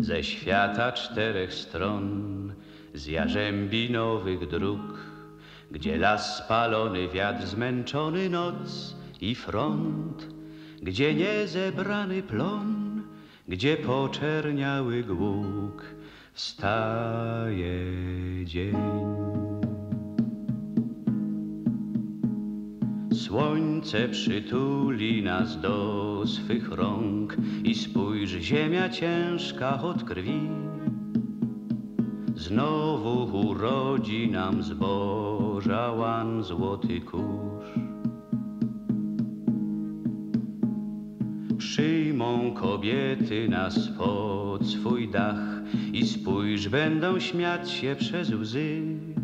ze świata czterech stron, z jarzębi nowych dróg, gdzie las spalony, wiatr zmęczony, noc i front, gdzie niezebrany plon, gdzie poczerniały głuk, wstaje dzień. Słońce przytuli nas do swych rąk i spójrz, ziemia ciężka od krwi znowu urodzi nam zboża łan złoty kurz. Przyjmą kobiety nas pod swój dach i spójrz, będą śmiać się przez łzy.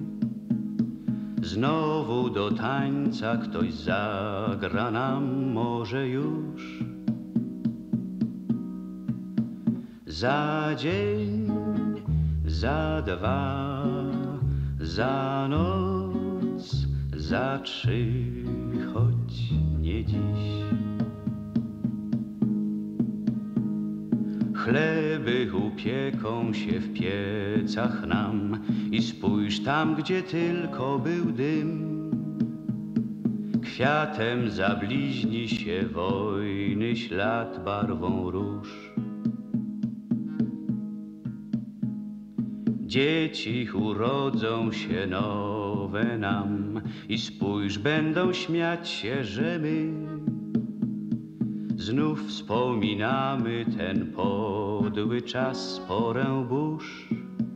Znowu do tańca ktoś zagra nam może już. Za dzień, za dwa, za noc, za trzy, choć nie dziś. Chleby upieką się w piecach nam i spójrz tam, gdzie tylko był dym. Kwiatem zabliźni się wojny ślad barwą róż. Dzieci urodzą się nowe nam i spójrz, będą śmiać się, że my znów wspominamy ten podły czas, porę burz.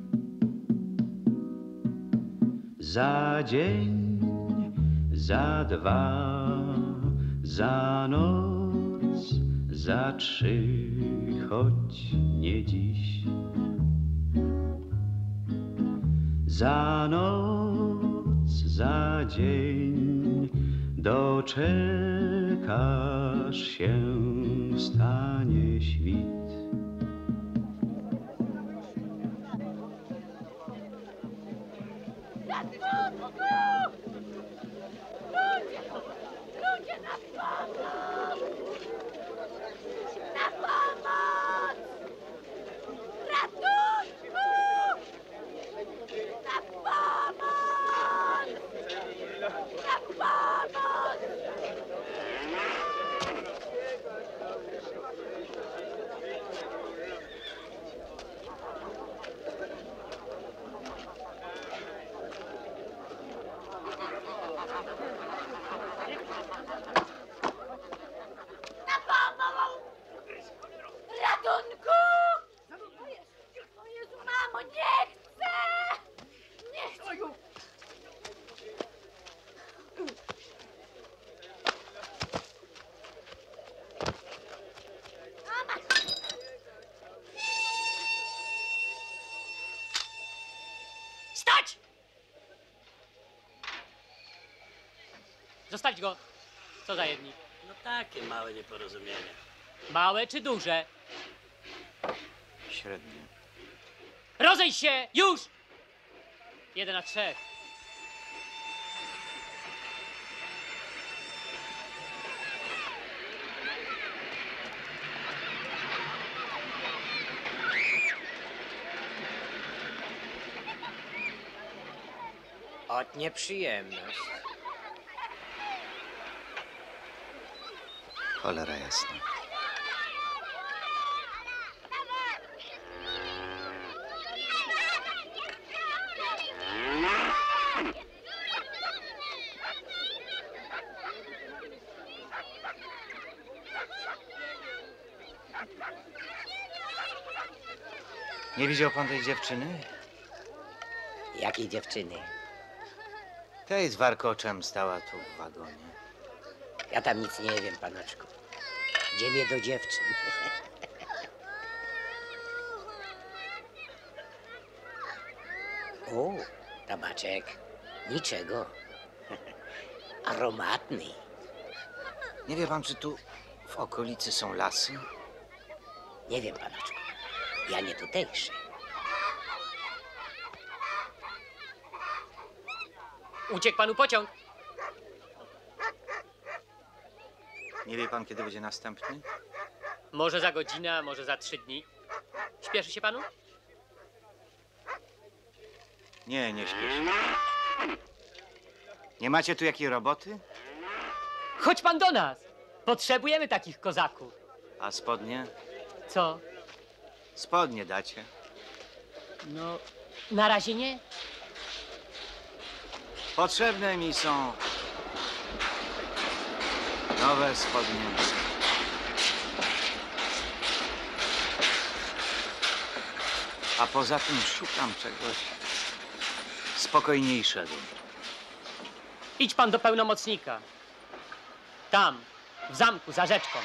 Za dzień, za dwa, za noc, za trzy, choć nie dziś. Za noc, za dzień doczekasz się, wstanie świt. Ludzie, na pomoc! Na pomoc! Ratunku! Na pomoc! Na pomoc! Ratunku! O Jezu, mamo, nie chcę! Nie chcę! Mama! Stać! Zostawić go. Co za jedni? No takie małe nieporozumienie. Małe czy duże? Średnie. Rozejść się! Już! 1 na 3. Ot nieprzyjemność. Cholera jasna. Nie widział pan tej dziewczyny? Jakiej dziewczyny? Tej z warkoczem stała tu w wagonie. Ja tam nic nie wiem, panoczku. Gdzie mnie do dziewczyn? O, tabaczek. Niczego. Aromatny. Nie wie pan, czy tu w okolicy są lasy? Nie wiem, panoczku. Ja nie tutejszy. Uciekł panu pociąg. Nie wie pan, kiedy będzie następny? Może za godzinę, a może za 3 dni. Śpieszy się panu? Nie, nie śpieszy. Nie macie tu jakiej roboty? Chodź pan do nas! Potrzebujemy takich kozaków. A spodnie? Co? Spodnie dacie. No, na razie nie. Potrzebne mi są nowe spodnie. A poza tym szukam czegoś spokojniejszego. Idź pan do pełnomocnika. Tam, w zamku, za rzeczką.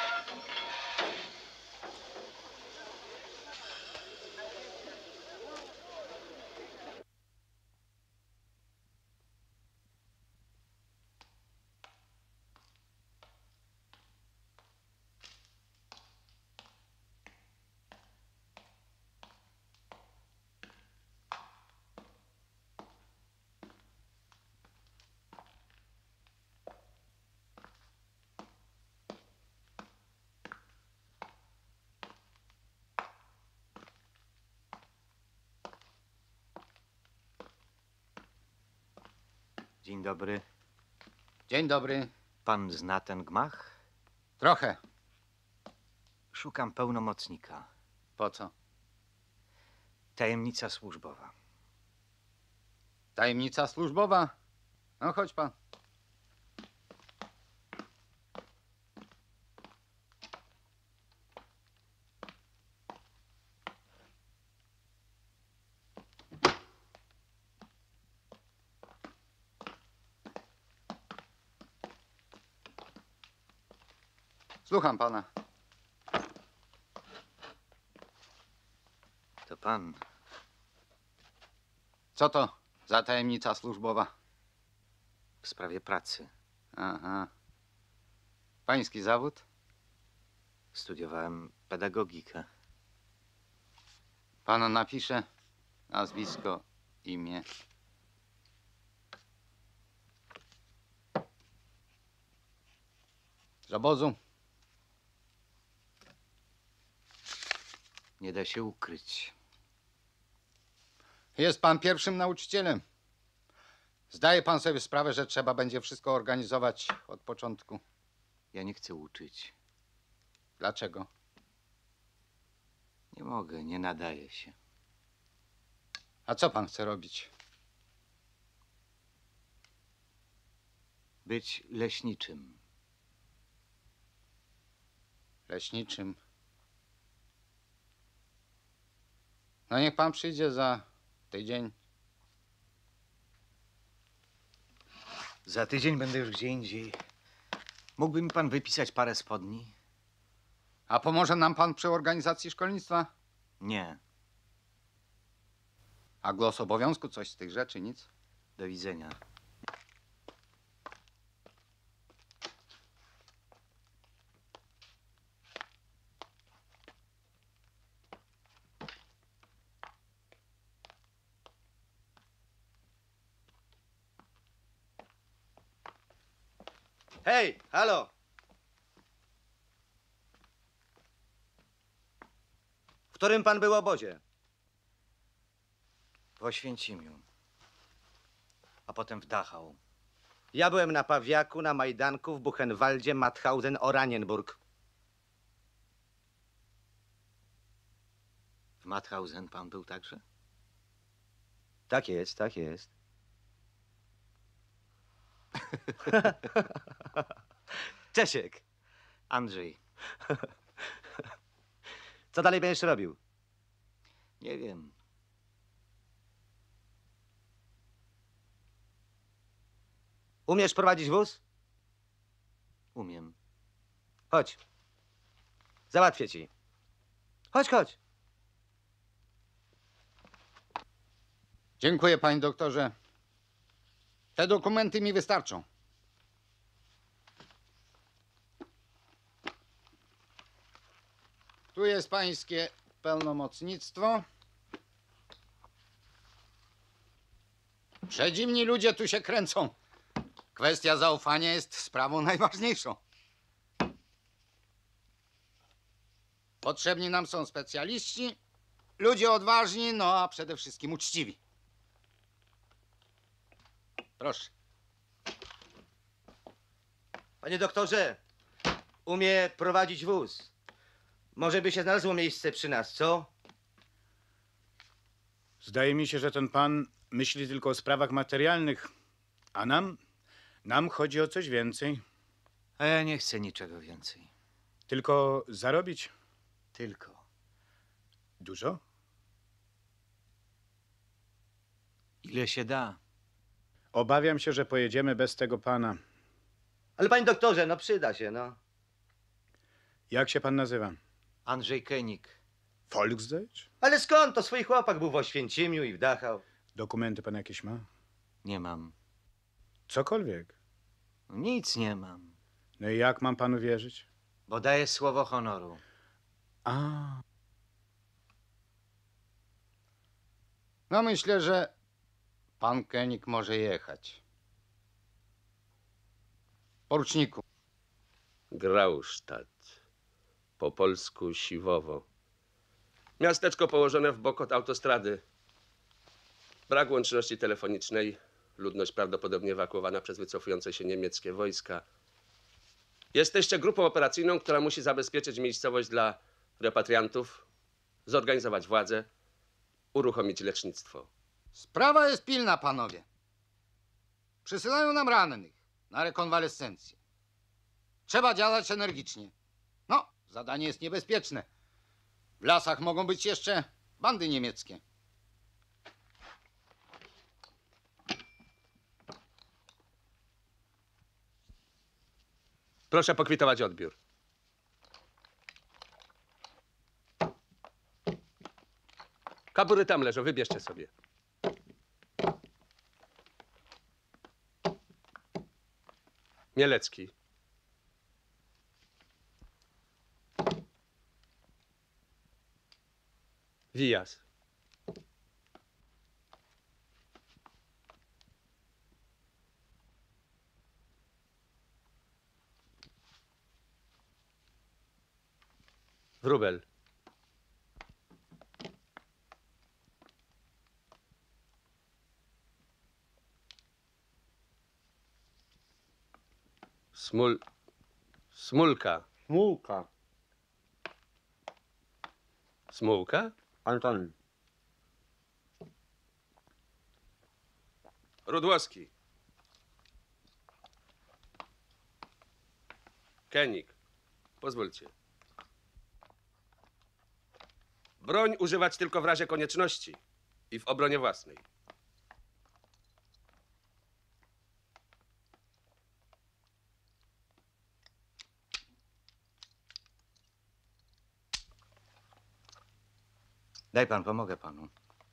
Dzień dobry. Dzień dobry. Pan zna ten gmach? Trochę. Szukam pełnomocnika. Po co? Tajemnica służbowa. Tajemnica służbowa? No chodź pan. Słucham pana. To pan. Co to za tajemnica służbowa? W sprawie pracy. Aha. Pański zawód? Studiowałem pedagogikę. Pana napisze nazwisko, imię. Z obozu? Nie da się ukryć. Jest pan pierwszym nauczycielem. Zdaje pan sobie sprawę, że trzeba będzie wszystko organizować od początku. Ja nie chcę uczyć. Dlaczego? Nie mogę, nie nadaje się. A co pan chce robić? Być leśniczym. Leśniczym. No niech pan przyjdzie za tydzień. Za tydzień będę już gdzie indziej. Mógłby mi pan wypisać parę spodni? A pomoże nam pan przy organizacji szkolnictwa? Nie. A głos obowiązku, coś z tych rzeczy, nic? Do widzenia. Hej, halo! W którym pan był obozie? W Oświęcimiu. A potem w Dachau. Ja byłem na Pawiaku, na Majdanku, w Buchenwaldzie, Mauthausen, Oranienburg. W Mauthausen pan był także? Tak jest, tak jest. Czesiek, Andrzej. co dalej będziesz robił? Nie wiem. Umiesz prowadzić wóz? Umiem. Chodź. Załatwię ci. Chodź, chodź. Dziękuję, panie doktorze. Te dokumenty mi wystarczą. Tu jest pańskie pełnomocnictwo. Przedziwni ludzie tu się kręcą. Kwestia zaufania jest sprawą najważniejszą. Potrzebni nam są specjaliści, ludzie odważni, no a przede wszystkim uczciwi. Proszę. Panie doktorze, umie prowadzić wóz. Może by się znalazło miejsce przy nas, co? Zdaje mi się, że ten pan myśli tylko o sprawach materialnych, a nam chodzi o coś więcej. A ja nie chcę niczego więcej. Tylko zarobić. Tylko. Dużo? Ile się da. Obawiam się, że pojedziemy bez tego pana. Ale panie doktorze, no przyda się, no. Jak się pan nazywa? Andrzej Kenik. Volksdeutsch? Ale skąd? To swój chłopak był w Oświęcimiu i w Dachau. Dokumenty pan jakieś ma? Nie mam. Cokolwiek. Nic nie mam. No i jak mam panu wierzyć? Bo daję słowo honoru. A, No myślę, że pan Kenik może jechać. Poruczniku. Graustadt, po polsku Siwowo. Miasteczko położone w bok od autostrady. Brak łączności telefonicznej, ludność prawdopodobnie ewakuowana przez wycofujące się niemieckie wojska. Jesteście grupą operacyjną, która musi zabezpieczyć miejscowość dla repatriantów, zorganizować władzę, uruchomić lecznictwo. Sprawa jest pilna, panowie. Przysyłają nam rannych na rekonwalescencję. Trzeba działać energicznie. No, zadanie jest niebezpieczne. W lasach mogą być jeszcze bandy niemieckie. Proszę pokwitować odbiór. Kabury tam leżą, wybierzcie sobie. Mielecki. Wijas. Wróbel. Smulka. Mułka. Smułka? Anton. Rudłowski. Kenik. Pozwólcie. Broń używać tylko w razie konieczności i w obronie własnej. Daj pan, pomogę panu.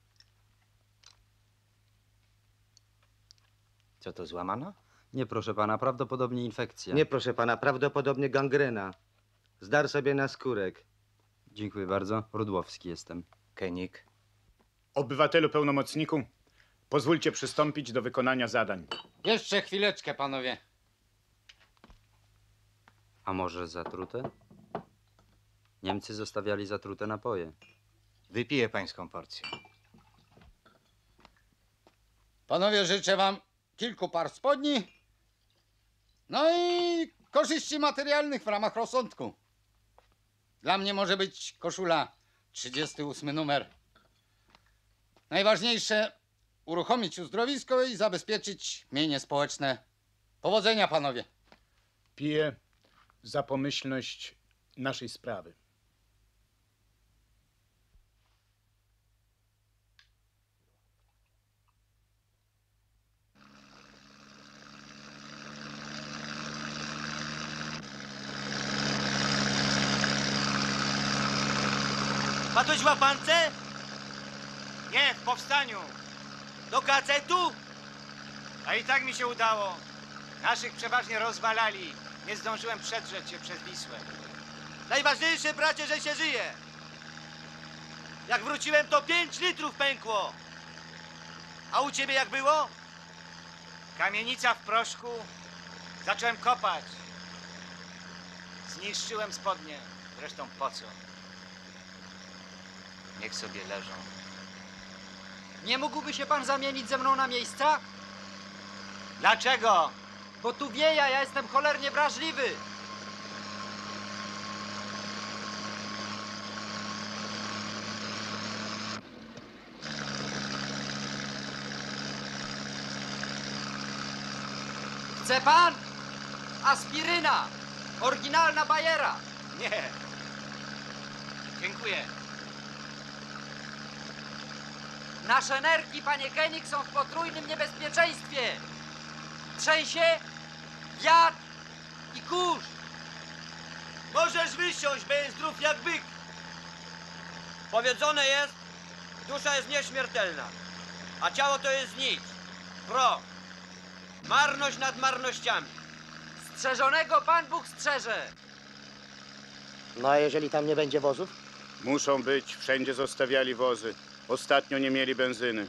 Co to, złamano? Nie, proszę pana, prawdopodobnie infekcja. Nie, proszę pana, prawdopodobnie gangrena. Zdar sobie na skórek. Dziękuję bardzo. Rudłowski jestem. Kenik. Obywatelu pełnomocniku, pozwólcie przystąpić do wykonania zadań. Jeszcze chwileczkę, panowie. A może zatrute? Niemcy zostawiali zatrute napoje. Wypiję pańską porcję. Panowie, życzę wam kilku par spodni. No i korzyści materialnych w ramach rozsądku. Dla mnie może być koszula 38 numer. Najważniejsze uruchomić uzdrowisko i zabezpieczyć mienie społeczne. Powodzenia, panowie. Piję za pomyślność naszej sprawy. Padłeś w łapance? Nie, w powstaniu. Do kacetu? A i tak mi się udało. Naszych przeważnie rozwalali. Nie zdążyłem przedrzeć się przez Wisłę. Najważniejsze, bracie, że się żyje. Jak wróciłem, to 5 litrów pękło. A u ciebie jak było? Kamienica w proszku. Zacząłem kopać. Zniszczyłem spodnie. Zresztą po co? Niech sobie leżą. Nie mógłby się pan zamienić ze mną na miejsca? Dlaczego? Bo tu wieje, a ja jestem cholernie wrażliwy. Chce pan? Aspiryna! Oryginalna bajera! Nie. Dziękuję. Nasze nerki, panie Koenig, są w potrójnym niebezpieczeństwie. Trzęsie, wiatr i kurz. Możesz wysiąść, będziesz zdrów jak byk. Powiedzone jest, dusza jest nieśmiertelna, a ciało to jest nic. Proch. Marność nad marnościami. Strzeżonego Pan Bóg strzeże. No a jeżeli tam nie będzie wozów? Muszą być, wszędzie zostawiali wozy. Ostatnio nie mieli benzyny.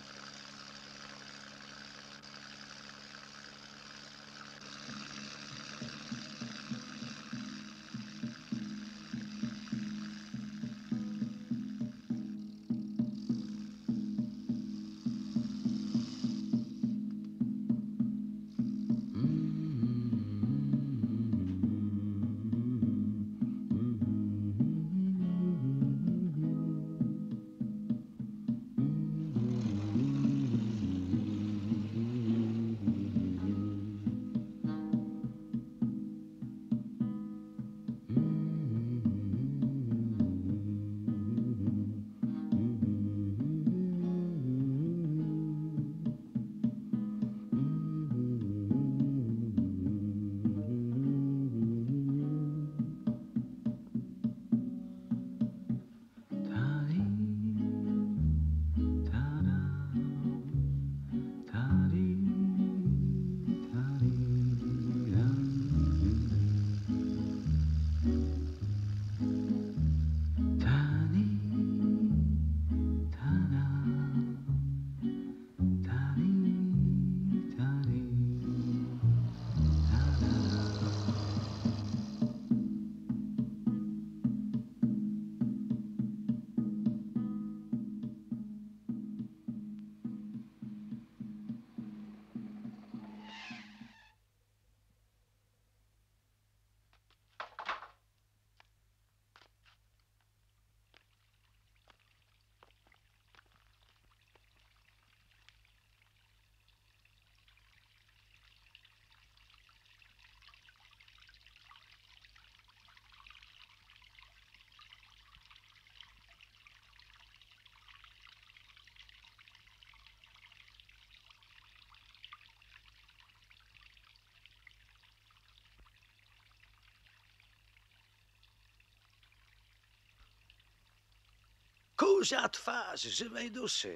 Kurza twarz żywej duszy.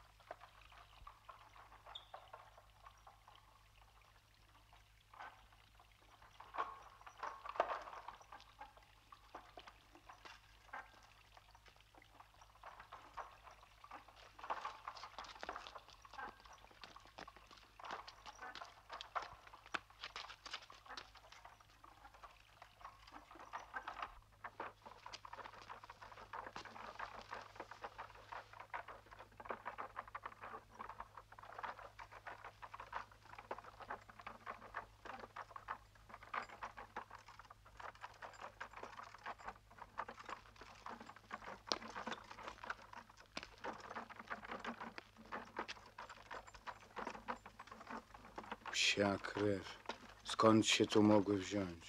Psia krew. Skąd się tu mogły wziąć?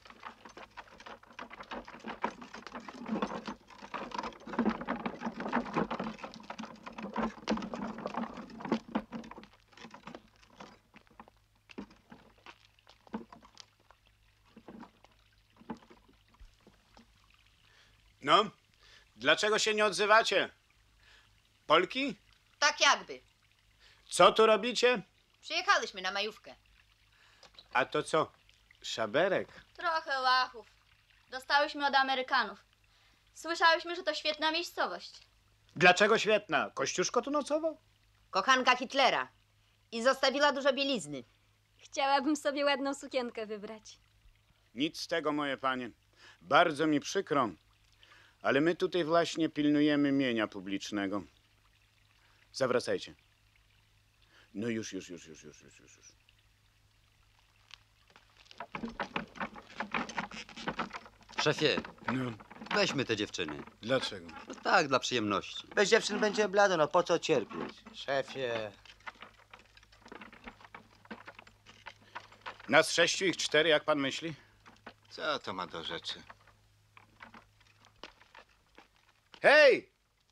No, dlaczego się nie odzywacie? Polki? Tak jakby. Co tu robicie? Przyjechaliśmy na majówkę. A to co? Szaberek? Trochę łachów. Dostałyśmy od Amerykanów. Słyszałyśmy, że to świetna miejscowość. Dlaczego świetna? Kościuszko tu nocował? Kochanka Hitlera. I zostawiła dużo bielizny. Chciałabym sobie ładną sukienkę wybrać. Nic z tego, moje panie. Bardzo mi przykro. Ale my tutaj właśnie pilnujemy mienia publicznego. Zawracajcie. No już. Szefie, No, weźmy te dziewczyny. dlaczego? No tak, dla przyjemności. Bez dziewczyn będzie blado, no po co cierpieć? Szefie, Nas 6, ich 4, jak pan myśli? co to ma do rzeczy? Hej!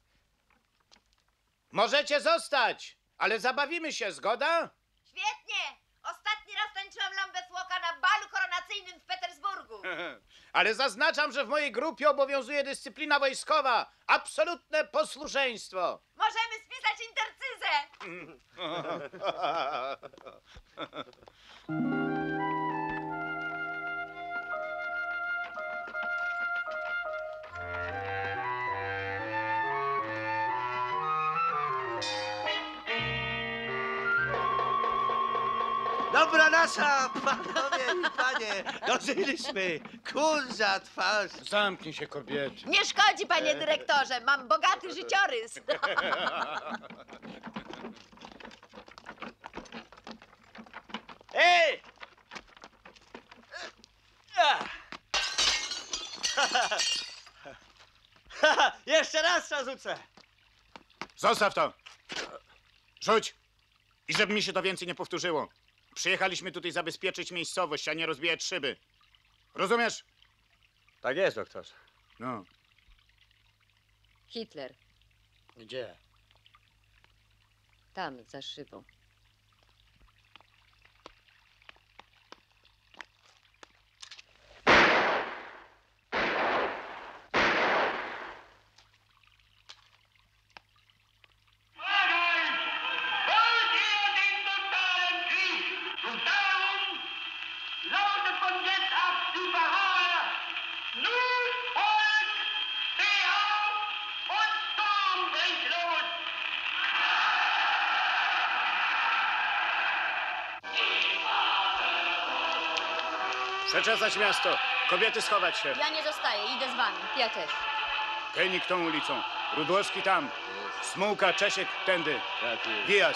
Możecie zostać, ale zabawimy się, zgoda? Świetnie! Ostatni raz tańczyłam Lambethwalka na balu koronacyjnym w Petersburgu. Ale zaznaczam, że w mojej grupie obowiązuje dyscyplina wojskowa. Absolutne posłuszeństwo. Możemy spisać intercyzę! Dobra nasza, panowie i panie, dożyliśmy. Kurza twarz. Zamknij się, kobiety. Nie szkodzi, panie dyrektorze, mam bogaty życiorys. Ej! Jeszcze raz zarzucę. Zostaw to. Rzuć. I żeby mi się to więcej nie powtórzyło. Przyjechaliśmy tutaj zabezpieczyć miejscowość, a nie rozbijać szyby. Rozumiesz? Tak jest, doktorze. No. Hitler, Gdzie? tam, za szybą. Przeczesać miasto. Kobiety schować się. Ja nie zostaję, idę z wami. Ja też. Kenik tą ulicą. Rudłowski tam. Smułka, Czesiek tędy. Wijas.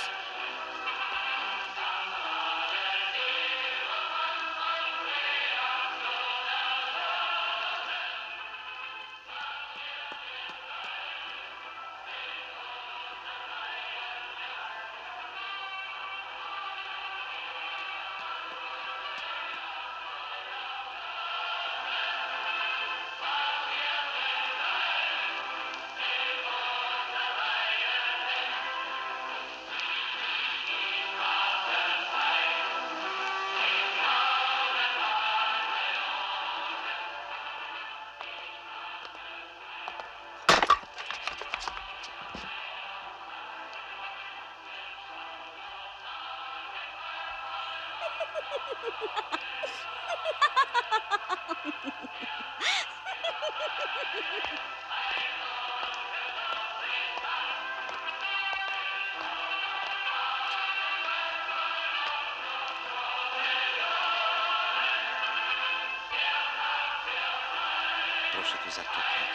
Proszę tu zaczekać.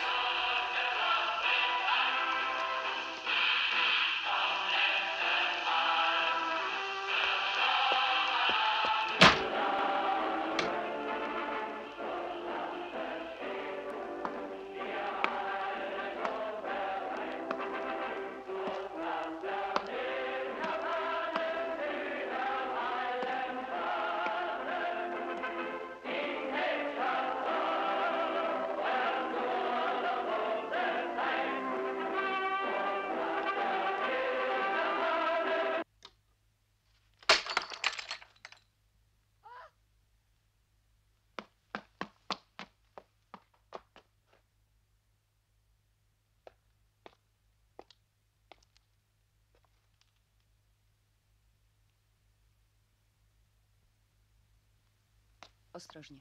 Ostrożnie.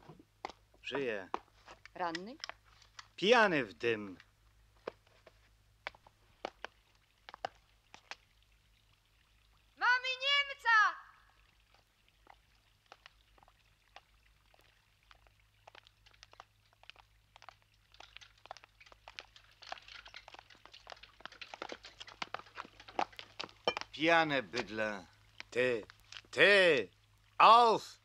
Żyje. Ranny? Pijany w dym. Pijane bydle. Ty, auf!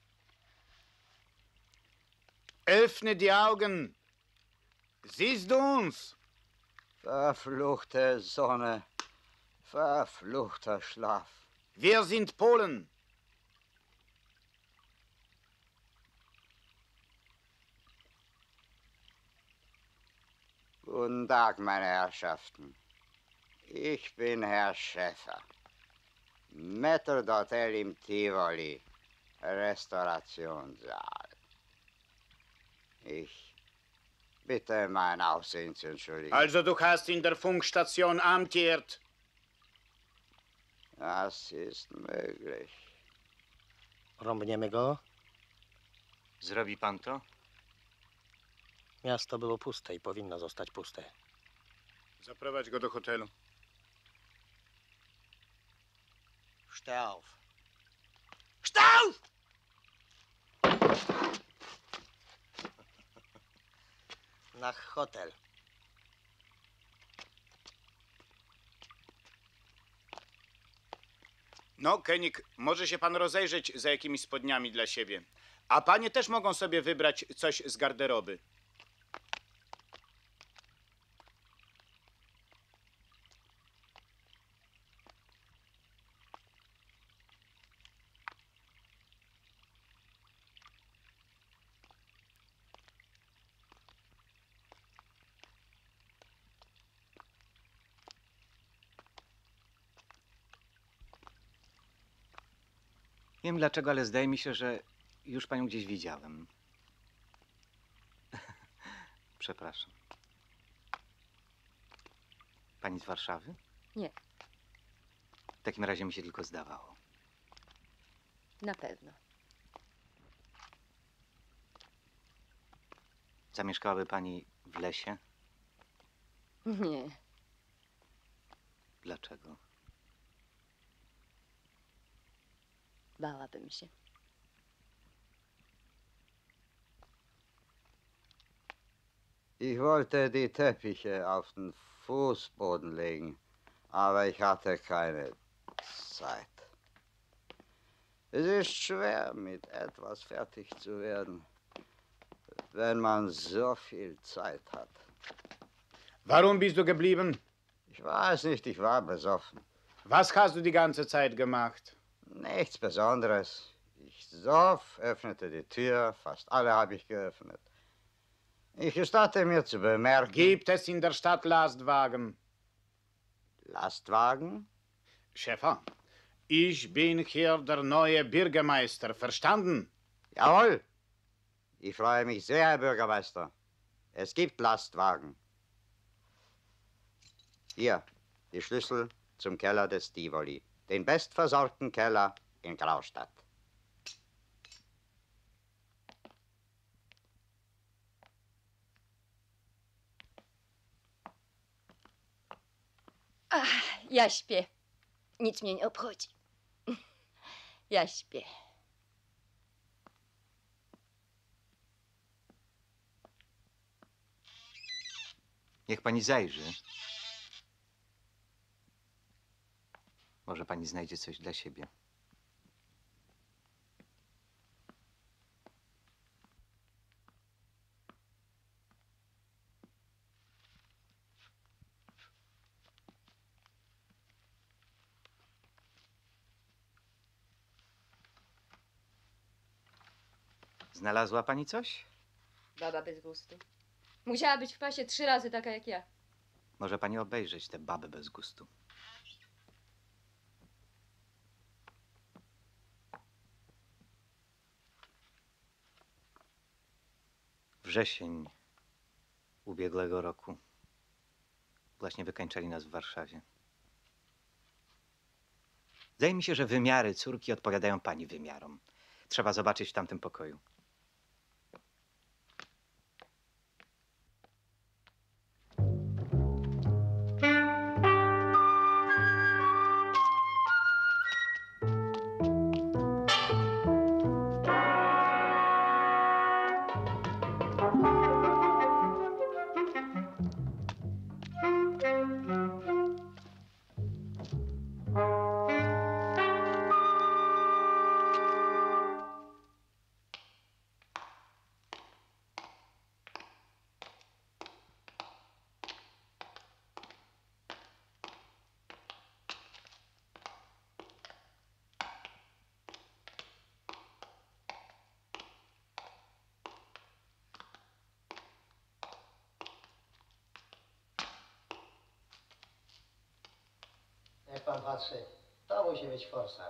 Öffne die Augen. Siehst du uns? Verfluchte Sonne, verfluchter Schlaf. Wir sind Polen. Guten Tag, meine Herrschaften. Ich bin Herr Schäfer. Maître d'Hotel im Tivoli, Restaurationssaal. Ich bitte mein Aussehen zu entschuldigen. Also du hast in der Funkstation amtiert. Das ist möglich. Rąbniemy go. Zrobi pan to? Miasto było puste i powinno zostać puste. Zaprowadź go do hotelu. Steh auf. Steh auf! Nach hotel. No, Kenik, może się pan rozejrzeć za jakimiś spodniami dla siebie. A panie też mogą sobie wybrać coś z garderoby. Nie wiem dlaczego, ale zdaje mi się, że już panią gdzieś widziałem. Przepraszam. Pani z Warszawy? Nie, W takim razie mi się tylko zdawało. na pewno. Zamieszkałaby pani w lesie? Nie, Dlaczego? bałabym się. Ich wollte die Teppiche auf den Fußboden legen, aber ich hatte keine Zeit. Es ist schwer, mit etwas fertig zu werden, wenn man so viel Zeit hat. Warum bist du geblieben? Ich weiß nicht, ich war besoffen. Was hast du die ganze Zeit gemacht? Nichts Besonderes. Ich soff, öffnete die Tür, fast alle habe ich geöffnet. Ich gestatte mir zu bemerken... Gibt es in der Stadt Lastwagen? Lastwagen? Schäfer, ich bin hier der neue Bürgermeister, verstanden? Jawohl. Ich freue mich sehr, Herr Bürgermeister. Es gibt Lastwagen. Hier, die Schlüssel zum Keller des Tivoli. Den bestversorgten Keller in Graustadt. Ach, ja śpię. Nic mnie nie obchodzi. Ja śpię. Niech pani zajrzy. Może pani znajdzie coś dla siebie. Znalazła pani coś? Baba bez gustu. Musiała być w pasie 3 razy taka jak ja. Może pani obejrzeć tę babę bez gustu. Wrzesień ubiegłego roku. Właśnie wykańczali nas w Warszawie. Zdaje mi się, że wymiary córki odpowiadają pani wymiarom. Trzeba zobaczyć w tamtym pokoju. patrzy. To musi być forsa.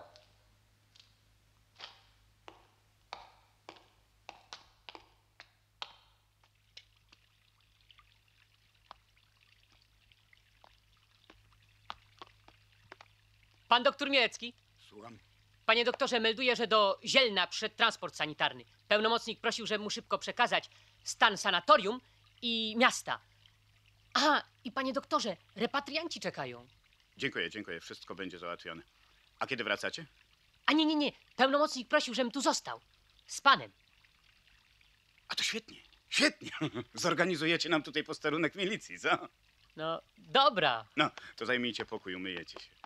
Pan doktor Mielecki? Słucham. Panie doktorze, melduję, że do Zielna przyszedł transport sanitarny. Pełnomocnik prosił, żeby mu szybko przekazać stan sanatorium i miasta. A, i panie doktorze, repatrianci czekają. Dziękuję, dziękuję. Wszystko będzie załatwione. A kiedy wracacie? A nie. Pełnomocnik prosił, żebym tu został. Z panem. A to świetnie, świetnie. Zorganizujecie nam tutaj posterunek milicji, co? No, dobra. No, to zajmijcie pokój, umyjecie się.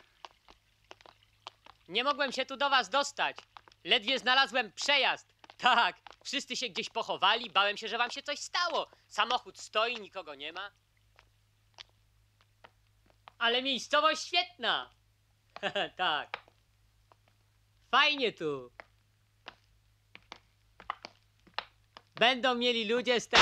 Nie mogłem się tu do was dostać. Ledwie znalazłem przejazd. Tak, wszyscy się gdzieś pochowali, bałem się, że wam się coś stało. Samochód stoi, nikogo nie ma. Ale miejscowość świetna. Tak. Fajnie tu. Będą mieli ludzie z tego...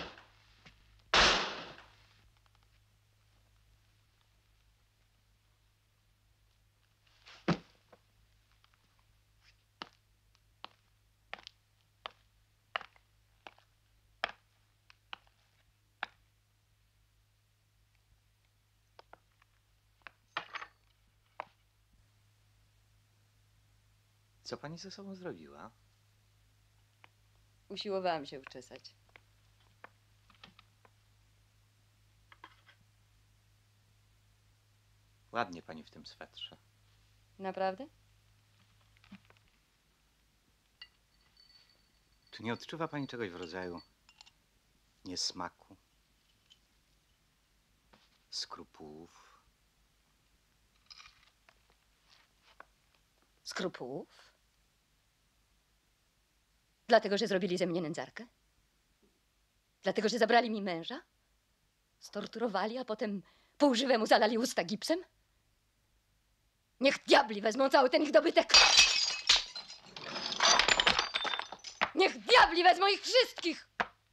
Co pani ze sobą zrobiła? Usiłowałam się uczesać. Ładnie pani w tym swetrze. Naprawdę? Czy nie odczuwa pani czegoś w rodzaju niesmaku, skrupułów? Skrupułów? Dlatego, że zrobili ze mnie nędzarkę? Dlatego, że zabrali mi męża? Storturowali, a potem półżywemu zalali usta gipsem? Niech diabli wezmą cały ten ich dobytek! Niech diabli wezmą ich wszystkich!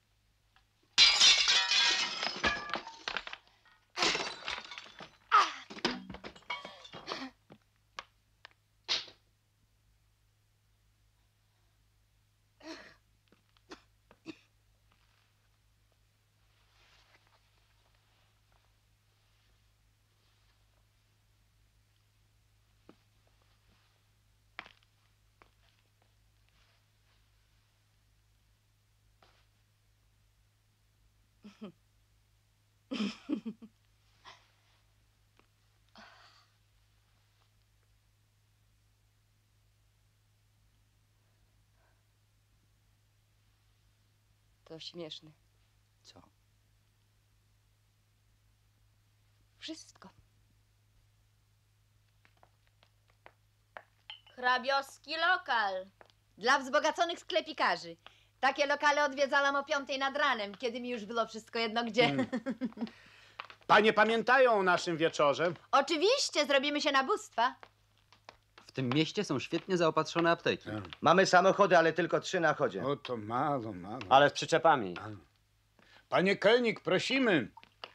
To śmieszne. Co? Wszystko. Hrabiowski lokal. Dla wzbogaconych sklepikarzy. Takie lokale odwiedzałam o 5 nad ranem, kiedy mi już było wszystko jedno gdzie. Panie pamiętają o naszym wieczorze? Oczywiście, zrobimy się na bóstwa. W tym mieście są świetnie zaopatrzone apteki. Mamy samochody, ale tylko 3 na chodzie. O, to mało. Ale z przyczepami. Panie Kelnik, prosimy.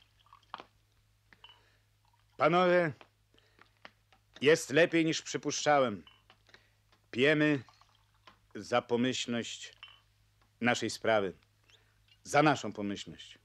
Panowie, jest lepiej niż przypuszczałem. Pijemy za pomyślność naszej sprawy. Za naszą pomyślność.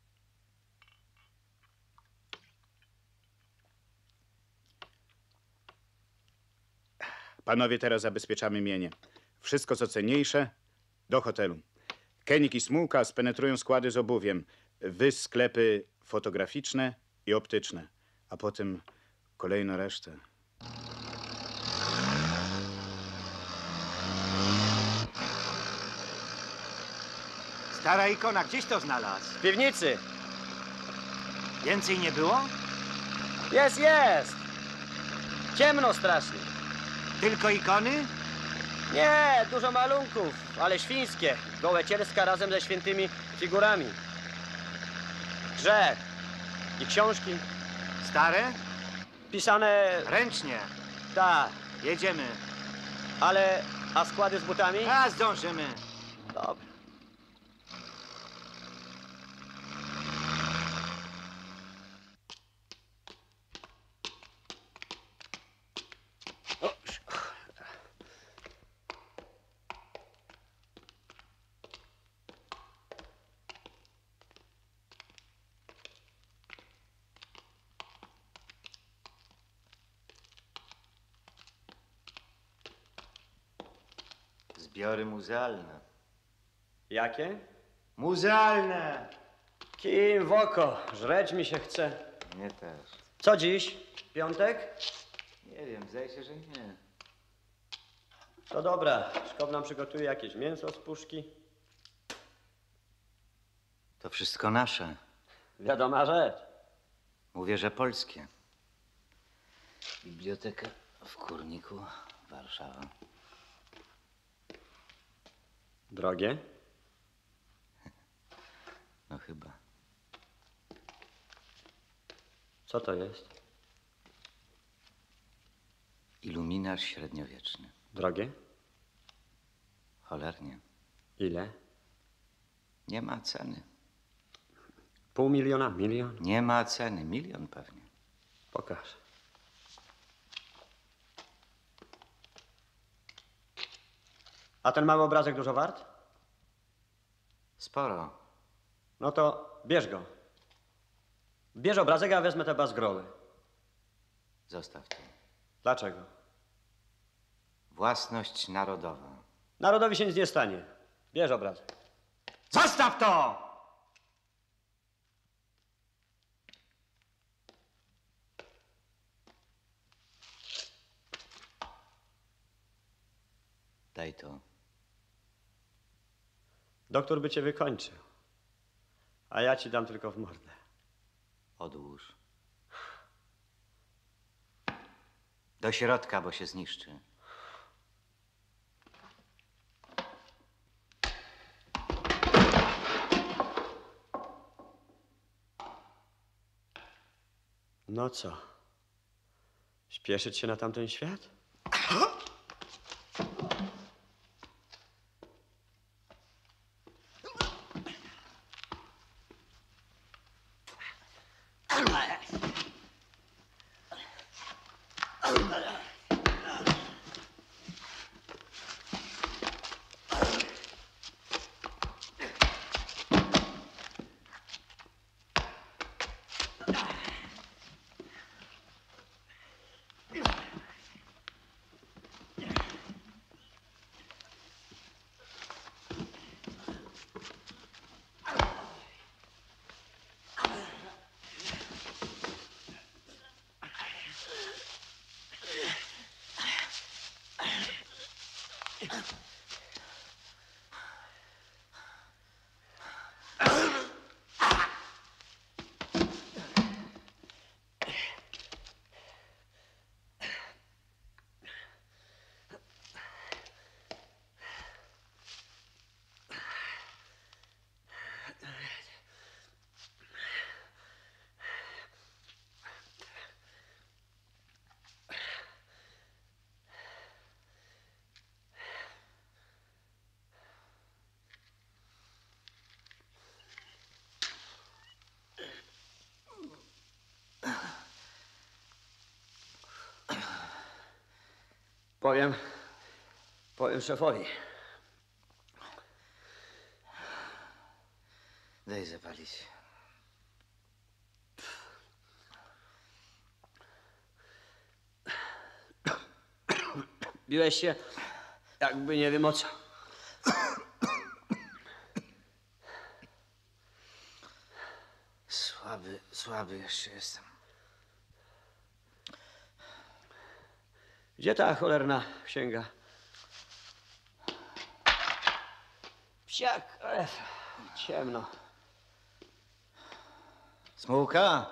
Panowie, teraz zabezpieczamy mienie. Wszystko, co cenniejsze, do hotelu. Kenik i Smułka spenetrują składy z obuwiem. Wy sklepy fotograficzne i optyczne. A potem kolejno resztę. Stara ikona, gdzieś to znalazł? W piwnicy. Więcej nie było? Jest. Ciemno strasznie. Tylko ikony? Nie, dużo malunków, ale świńskie. Gołe cielska razem ze świętymi figurami. Grzech. I książki. Stare? Pisane... Ręcznie. Tak. Jedziemy. A składy z butami? A, zdążymy. Dobra. Zbiory muzealne. Jakie? Muzealne! Kim w oko, żreć mi się chce. Mnie też. Co dziś? Piątek? Nie wiem, zdaje się, że nie. To dobra, Szkow nam przygotuje jakieś mięso z puszki. To wszystko nasze. Wiadoma rzecz. Mówię, że polskie. Biblioteka w Kurniku, Warszawa. Drogie? No chyba. Co to jest? Iluminarz średniowieczny. Drogie? Cholernie. Ile? Nie ma ceny. Pół miliona? Milion? Nie ma ceny. Milion pewnie. Pokaż. A ten mały obrazek dużo wart? Sporo. No to bierz go. Bierz obrazek, a ja wezmę te bazgroły. Zostaw to. Dlaczego? Własność narodowa. Narodowi się nic nie stanie. Bierz obrazek. Zostaw to! Daj to. Doktor by cię wykończył. A ja ci dam tylko w mordę. Odłóż. Do środka, bo się zniszczy. No co? Śpieszyć się na tamten świat? Powiem szefowi. Daj zapalić. Biłeś się, jakby nie wiem o co. Słaby jeszcze jestem. Gdzie ta cholerna księga? Psiak, ciemno. Smułka.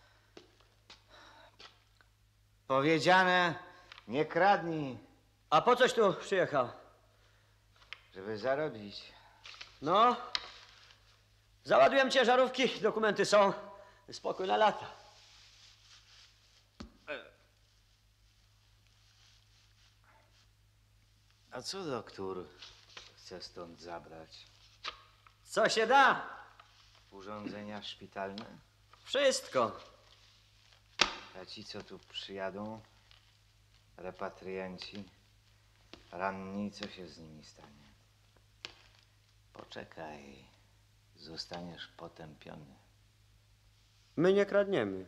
Powiedziane, nie kradnij. A po coś tu przyjechał? Żeby zarobić. No, załaduję ciężarówki, dokumenty są. Spokój na lata. A co doktor chce stąd zabrać? Co się da? Urządzenia szpitalne? Wszystko. A ci, co tu przyjadą? Repatrianci? Ranni, co się z nimi stanie? Poczekaj. Zostaniesz potępiony. My nie kradniemy.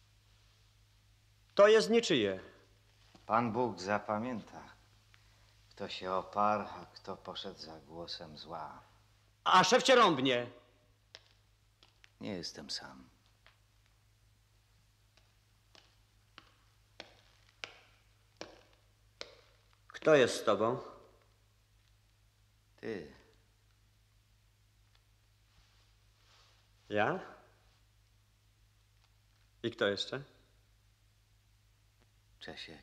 To jest niczyje. Pan Bóg zapamięta, Kto się oparł, a kto poszedł za głosem zła. A szef cię rąbnie. Nie jestem sam. Kto jest z tobą? Ty. Ja? I kto jeszcze? Czesiek.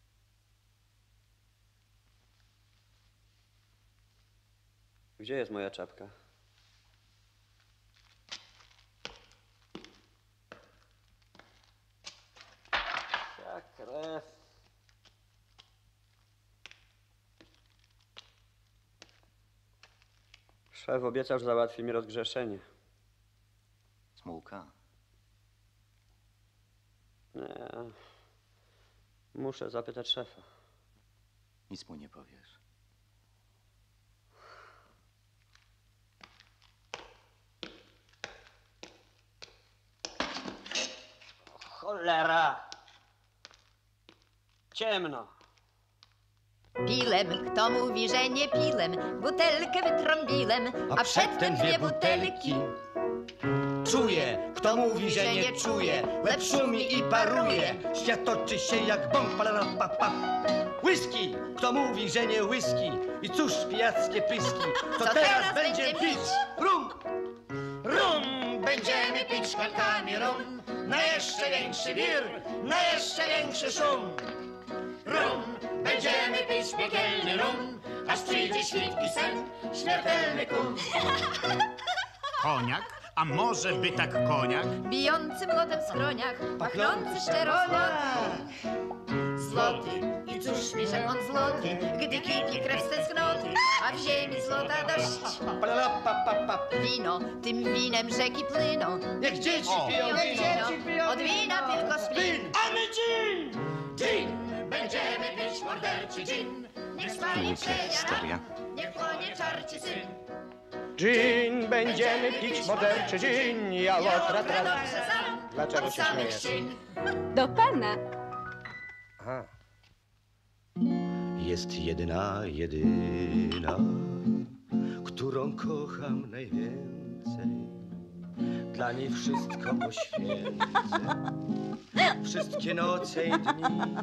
Gdzie jest moja czapka? Jak krew. Szef obiecał, że załatwi mi rozgrzeszenie. Smułka. Nie. Muszę zapytać szefa. Nic mu nie powiesz. Cholera! Ciemno. Pilem, kto mówi, że nie pilem, butelkę wytrąbilem, a przedtem dwie butelki. Czuję, kto mówi, że nie czuje, łeb szumi i paruje, świat toczy się jak bomb, pa. Whisky, kto mówi, że nie whisky, i cóż pijackie pyski, to teraz będzie pić rum. Rum, będziemy pić szklankami rum, na jeszcze większy wir, na jeszcze większy szum. Rum, będziemy pić piekielny rum, aż przyjdzie świt i sen, śmiertelny kum. Koniak? A może by tak koniak? Bijący młotem w skroniach, pachnący szczerolot. Złoty, i cóż mi, że on złoty, gdy kipi krew z tęsknoty, a w ziemi złota dość. Wino, tym winem rzeki płyną. Niech dzieci piją wino, od wina tylko splin. A my gin! Gin! Będziemy pić morderczy gin. Niech spali historia. niech płonie czarci syn. Gin, będziemy pić morderczy gin. Ja łotra, Dlaczego się śmiejesz? Do pana. Aha. Jest jedyna, którą kocham najwięcej. Dla niej wszystko poświęcę, wszystkie noce i dni.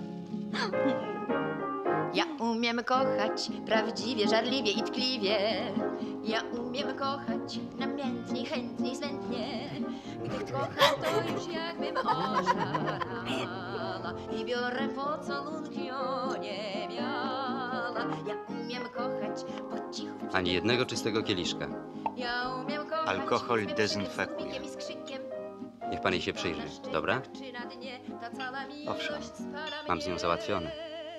Ja umiem kochać prawdziwie, żarliwie i tkliwie. Ja umiem kochać namiętnie, chętnie i zlętnie. Gdy kocham, to już jakbym oszalała i biorę pocałunki oniemiała. Ja umiem kochać po cichu. Ani jednego czystego kieliszka. Ja umiem kochać Alkohol z mym dezynfekuje. krzykiem i skrzykiem. Niech pan jej się przyjrzy, dobra? Czy na dnie ta cała miłość Owszem, spala Mam z nią mnie. załatwione.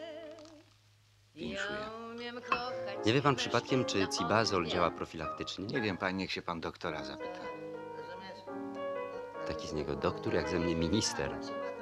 Ja umiem kochać. Nie wie pan przypadkiem, czy cibazol działa profilaktycznie? Nie wiem, pan, niech się pan doktora zapyta. Taki z niego doktor, jak ze mnie minister.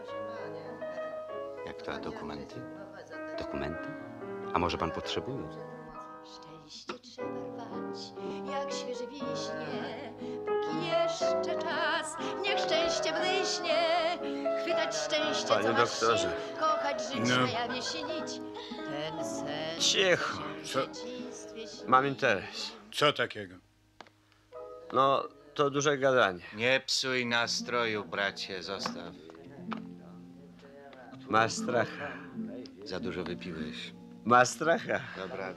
Jak to, a dokumenty? Dokumenty? A może pan potrzebuje? Szczęście trzeba rwać, jak świeże wiśnie. Póki jeszcze czas, niech szczęście błyśnie. Chwytać szczęście, Panie co masz doktorze. sił, kochać, żyć, No. na jawie śnić. Ten sen Cicho. Co, Mam interes. co takiego? No, to duże gadanie. Nie psuj nastroju, bracie, zostaw. Masz stracha. Za dużo wypiłeś. Masz stracha. Dobra.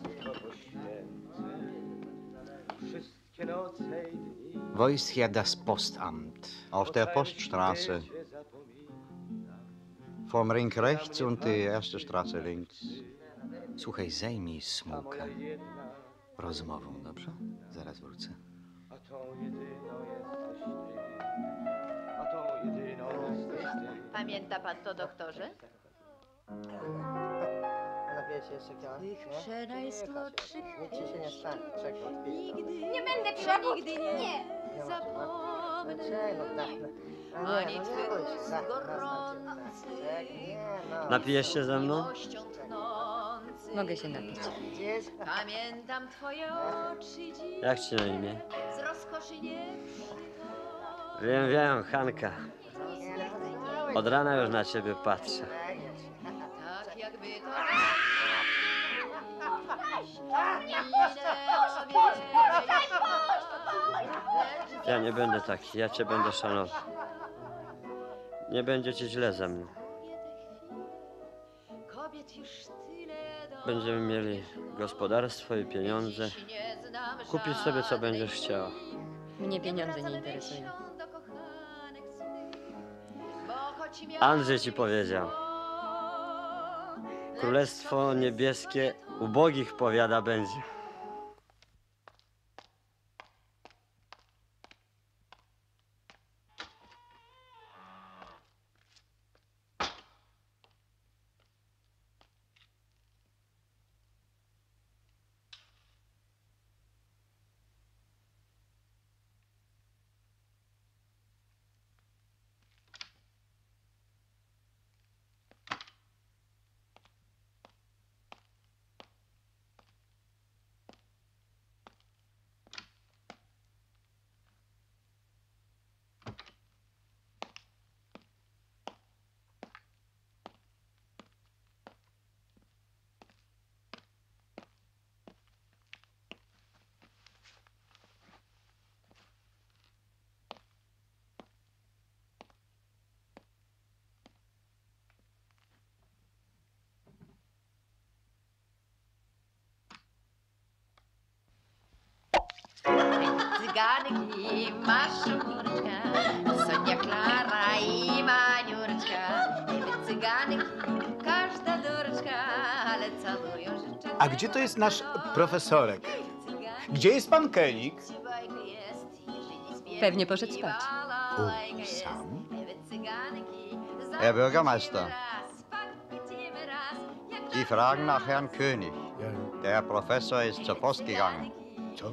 Wszystkie noce i dni. Wo ist hier das Postamt? Auf der Poststraße. Vom Ring rechts und die erste Straße links. Słuchaj, zajmij Smułka rozmową, dobrze? Zaraz wrócę. A tą jedyną jesteś ty. A tą jedyną jesteś ty. Pamięta pan to, doktorze? Napiecie jeszcze kiełach? Tych najsłodszych Nic ci się nie stanie. Czekaj, odpiję. nigdy Nie będę przewód. nigdy nie zapomnę. Czego? Ani twych ust gorących, Napijesz się ze mną? miłością tchnących. Mogę się napić. Pamiętam twoje oczy dziś, Jak ci na imię? z rozkoszy nie Wiem, Hanka. Od rana już na ciebie patrzę. tak jakby to Ja nie będę taki, ja cię będę szanował. Nie będzie ci źle ze mną. Będziemy mieli gospodarstwo i pieniądze. Kupić sobie, co będziesz chciała. Mnie pieniądze nie interesują. Andrzej ci powiedział. Królestwo niebieskie ubogich powiada będzie. Cyganki, Maszurka, Sonia, Klara i Maniurczka. Niby cyganki, każda durczka, ale całują życzę. A gdzie to jest nasz profesorek? Gdzie jest pan Kenik? Pewnie poszedł spać. Sam? Herr Bürgermeister, Sie fragen nach Herrn König. Der Herr Professor ist zur Post gegangen. Co?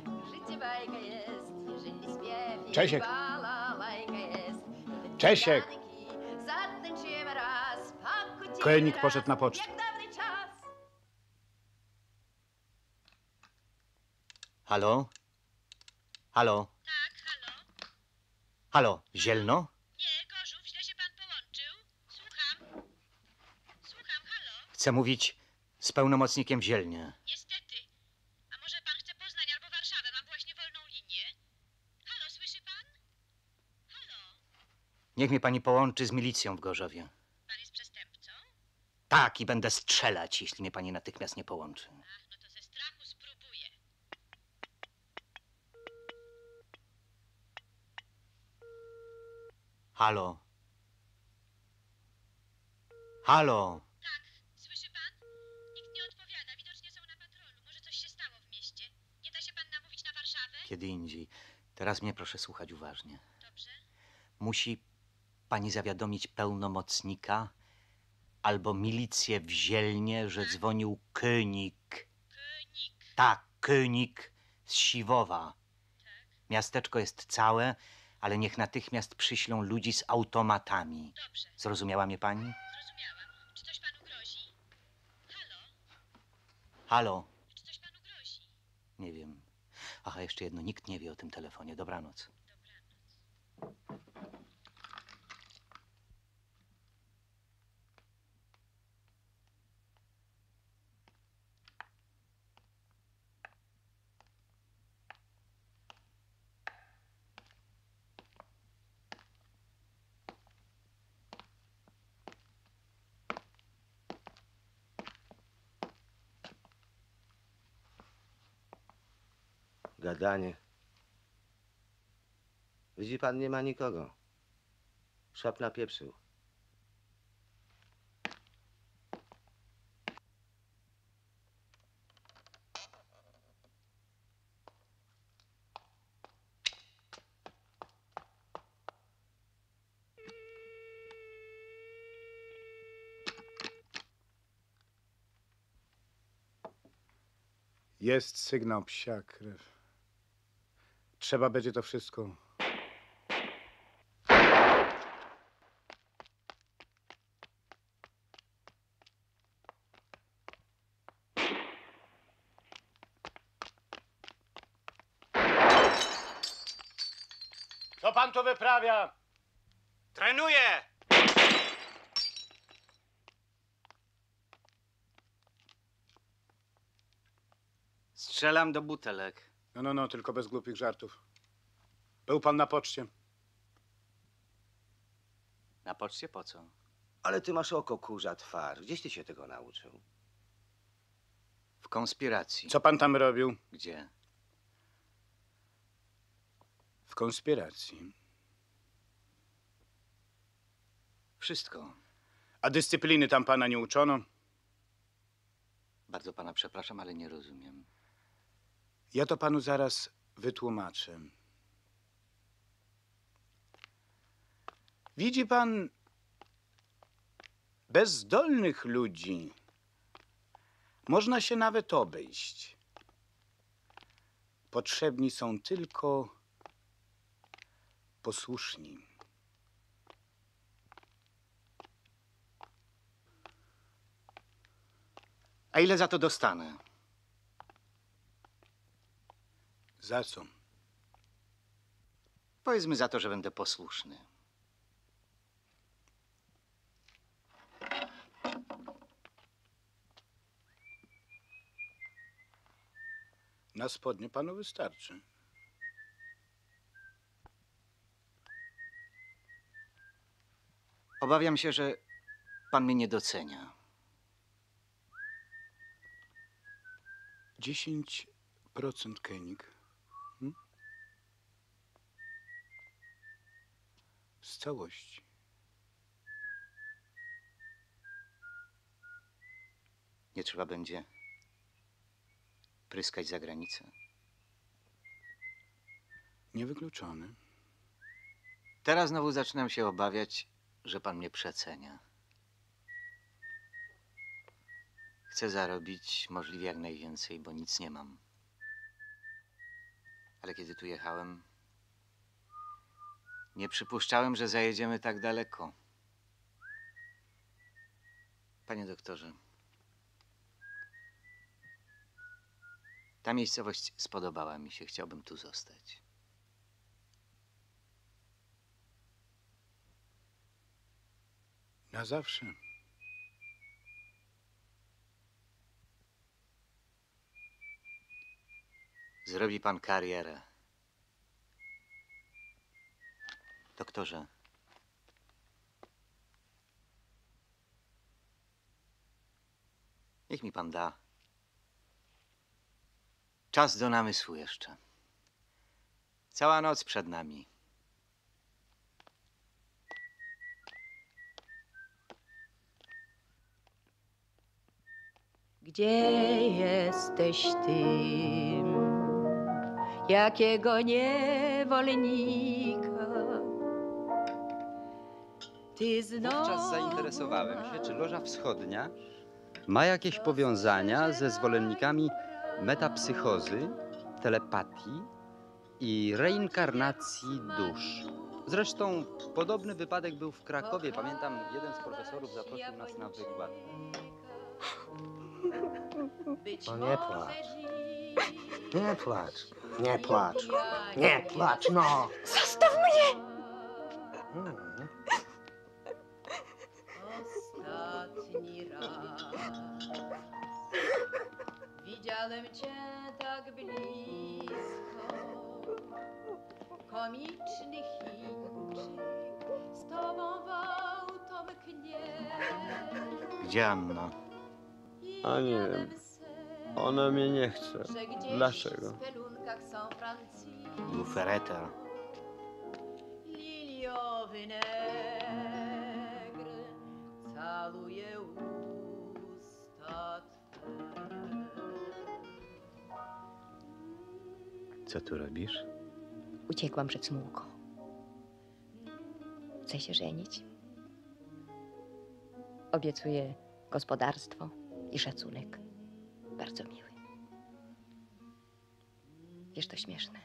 Czesiek! Czesiek! Kenik poszedł na pocztę. Halo? Halo? Tak, halo? Halo, Zielno? Nie, Gorzów, źle się pan połączył. Słucham. Słucham, halo? Chcę mówić z pełnomocnikiem w Zielnie. Niestety. A może pan chce Poznań albo Warszawę? Mam właśnie wolną linię. Halo, słyszy pan? Halo? Niech mnie pani połączy z milicją w Gorzowie. Pan jest przestępcą? Tak, i będę strzelać, jeśli mnie pani natychmiast nie połączy. Ach, no to ze strachu spróbuję. Halo? Halo? Tak, słyszy pan? Nikt nie odpowiada. Widocznie są na patrolu. Może coś się stało w mieście. Nie da się pan namówić na Warszawę? Kiedy indziej. Teraz mnie proszę słuchać uważnie. Dobrze. Musi pani zawiadomić pełnomocnika albo milicję w Zielnie, że dzwonił König. König. Tak, König z Siwowa. Miasteczko jest całe, ale niech natychmiast przyślą ludzi z automatami. Dobrze. Zrozumiała mnie pani? Zrozumiałam. Czy coś panu grozi? Halo? Halo? Czy coś panu grozi? Nie wiem. Aha, jeszcze jedno. Nikt nie wie o tym telefonie. Dobranoc. Gadanie. Widzi pan, nie ma nikogo. Szop napieprzył. Jest sygnał, psia krew. Trzeba będzie to wszystko. Co pan tu wyprawia? Trenuję! Strzelam do butelek. No, tylko bez głupich żartów. Był pan na poczcie? Na poczcie po co? Ale ty masz oko kurza twarz. Gdzieś ty się tego nauczył? W konspiracji. Co pan tam robił? Gdzie? W konspiracji. Wszystko. A dyscypliny tam pana nie uczono? Bardzo pana przepraszam, ale nie rozumiem. Ja to panu zaraz wytłumaczę. Widzi pan, bez zdolnych ludzi można się nawet obejść. Potrzebni są tylko posłuszni. A ile za to dostanę? Za co? Powiedzmy za to, że będę posłuszny. Na spodnie panu wystarczy. Obawiam się, że pan mnie nie docenia. 10% Koenig. Z całości. Nie trzeba będzie pryskać za granicę. Niewykluczone. Teraz znowu zaczynam się obawiać, że pan mnie przecenia. Chcę zarobić możliwie jak najwięcej, bo nic nie mam. Ale kiedy tu jechałem, nie przypuszczałem, że zajedziemy tak daleko. Panie doktorze, ta miejscowość spodobała mi się. Chciałbym tu zostać. Na zawsze. Zrobi pan karierę. Doktorze, niech mi pan da czas do namysłu jeszcze. Cała noc przed nami. Gdzie jesteś ty, jakiego niewolnika? Ty Wówczas zainteresowałem się, czy Loża Wschodnia ma jakieś powiązania ze zwolennikami metapsychozy, telepatii i reinkarnacji dusz. Zresztą podobny wypadek był w Krakowie. Pamiętam, jeden z profesorów zaprosił nas na wykład. No nie płacz. Nie płacz. Nie płacz. Nie płacz, no. Zostaw mnie! Ostatni raz widziałem cię tak blisko. Komiczny Chińczyk z tobą w automknie. Gdzie Anna? A nie wiem. Ona mnie nie chce. Dlaczego? W spelunkach są Francji. Lufereta. Liliowy negr caluje usta twe. Co tu robisz? Uciekłam przed Smułką. Chcę się żenić. Obiecuję gospodarstwo i szacunek. Bardzo miły. Wiesz, to śmieszne.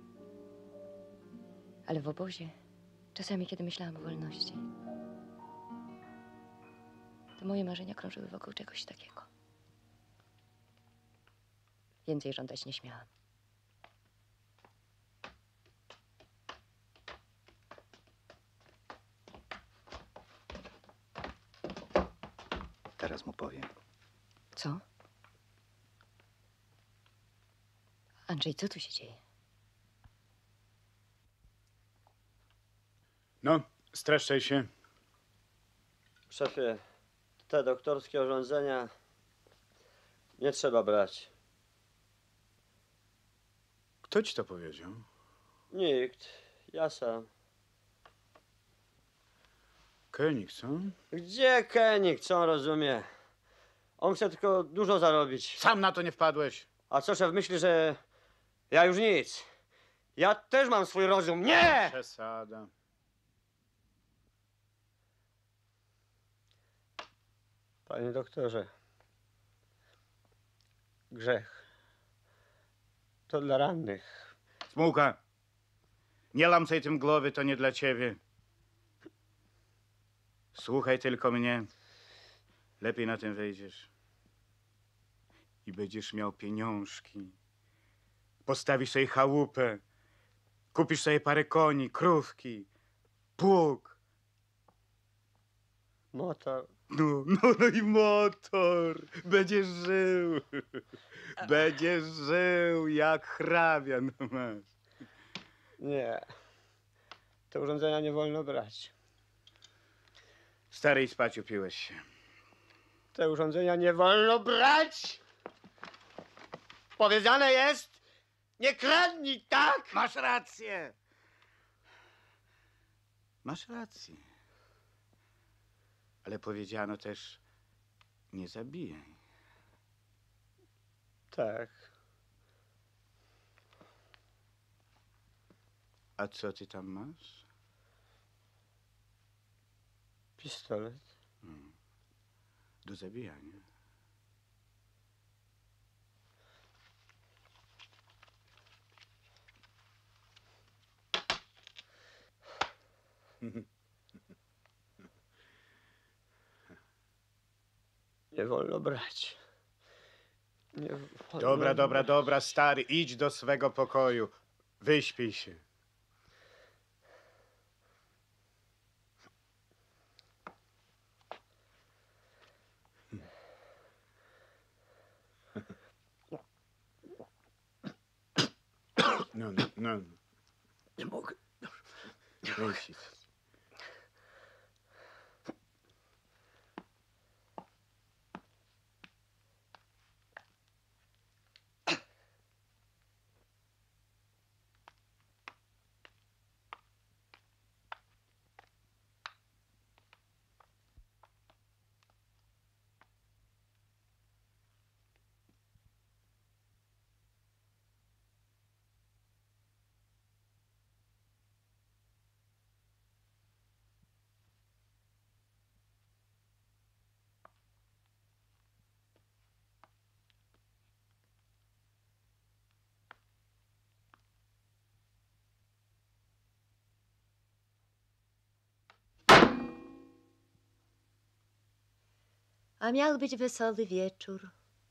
Ale w obozie, czasami, kiedy myślałam o wolności, to moje marzenia krążyły wokół czegoś takiego. Więcej żądać nie śmiałam. Teraz mu powiem. Co? Andrzej, co tu się dzieje? No, streszczaj się. Szefie, te doktorskie urządzenia nie trzeba brać. Kto ci to powiedział? Nikt. Ja sam. Koenig, co? Gdzie Koenig? Co on rozumie? On chce tylko dużo zarobić. Sam na to nie wpadłeś. A co szef myśli, że ja już nic? Ja też mam swój rozum. Nie! Przesada. Panie doktorze, grzech to dla rannych. Smułka, nie lamcaj tym głowy, to nie dla ciebie. Słuchaj tylko mnie. Lepiej na tym wejdziesz. I będziesz miał pieniążki. Postawisz sobie chałupę. Kupisz sobie parę koni, krówki, pług. Motor. No i motor. Będziesz żył. Będziesz żył jak hrabia, no masz. Nie. Te urządzenia nie wolno brać. Stary, i spać upiłeś się. Te urządzenia nie wolno brać! Powiedziane jest, nie kradnij, tak? Masz rację. Masz rację. Ale powiedziano też, nie zabijaj. Tak. A co ty tam masz? Pistolet. Do zabijania. Nie wolno brać. Nie wolno Dobra, stary, idź do swego pokoju. Wyśpij się. No. Nie mogę. Weź. A miał być wesoły wieczór.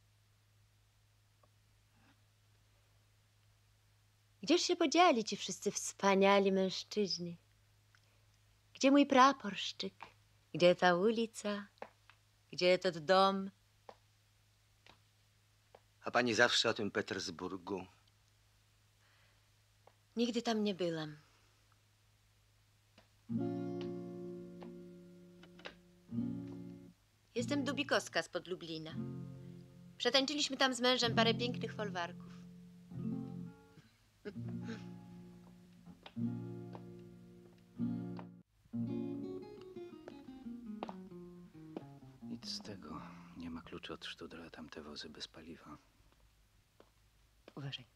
Gdzież się podzieli ci wszyscy wspaniali mężczyźni? Gdzie mój praporszczyk? Gdzie ta ulica? Gdzie ten dom? A pani zawsze o tym Petersburgu? Nigdy tam nie byłam. Jestem Dubikowska spod Lublina. Przetańczyliśmy tam z mężem parę pięknych folwarków. Nic z tego. Nie ma kluczy od Sztudra, tamte wozy bez paliwa. Uważaj.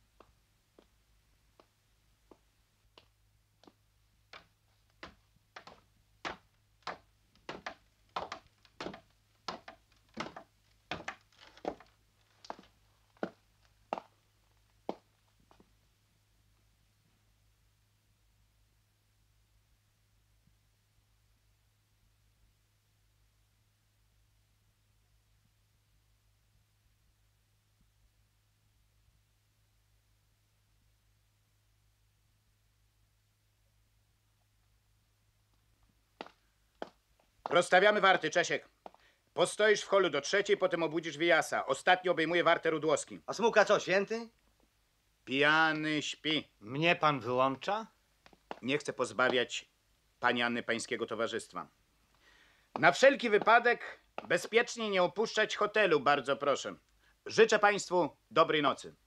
Rozstawiamy warty, Czesiek. Postoisz w holu do 3:00, potem obudzisz Wijasa. Ostatni obejmuje wartę Rudłowski. A Smułka co, święty? Pijany śpi. Mnie pan wyłącza? Nie chcę pozbawiać pani Anny Pańskiego Towarzystwa. Na wszelki wypadek bezpiecznie nie opuszczać hotelu, bardzo proszę. Życzę Państwu dobrej nocy.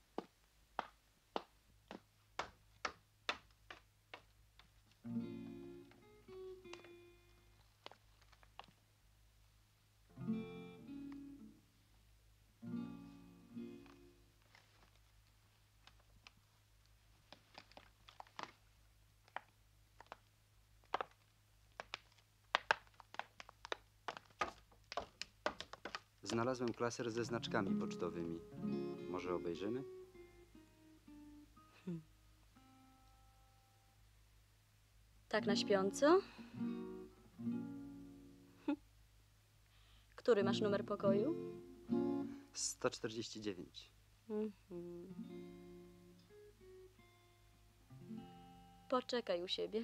Znalazłem klaser ze znaczkami pocztowymi. Może obejrzymy? Tak na śpiąco? Który masz numer pokoju? 149. Poczekaj u siebie.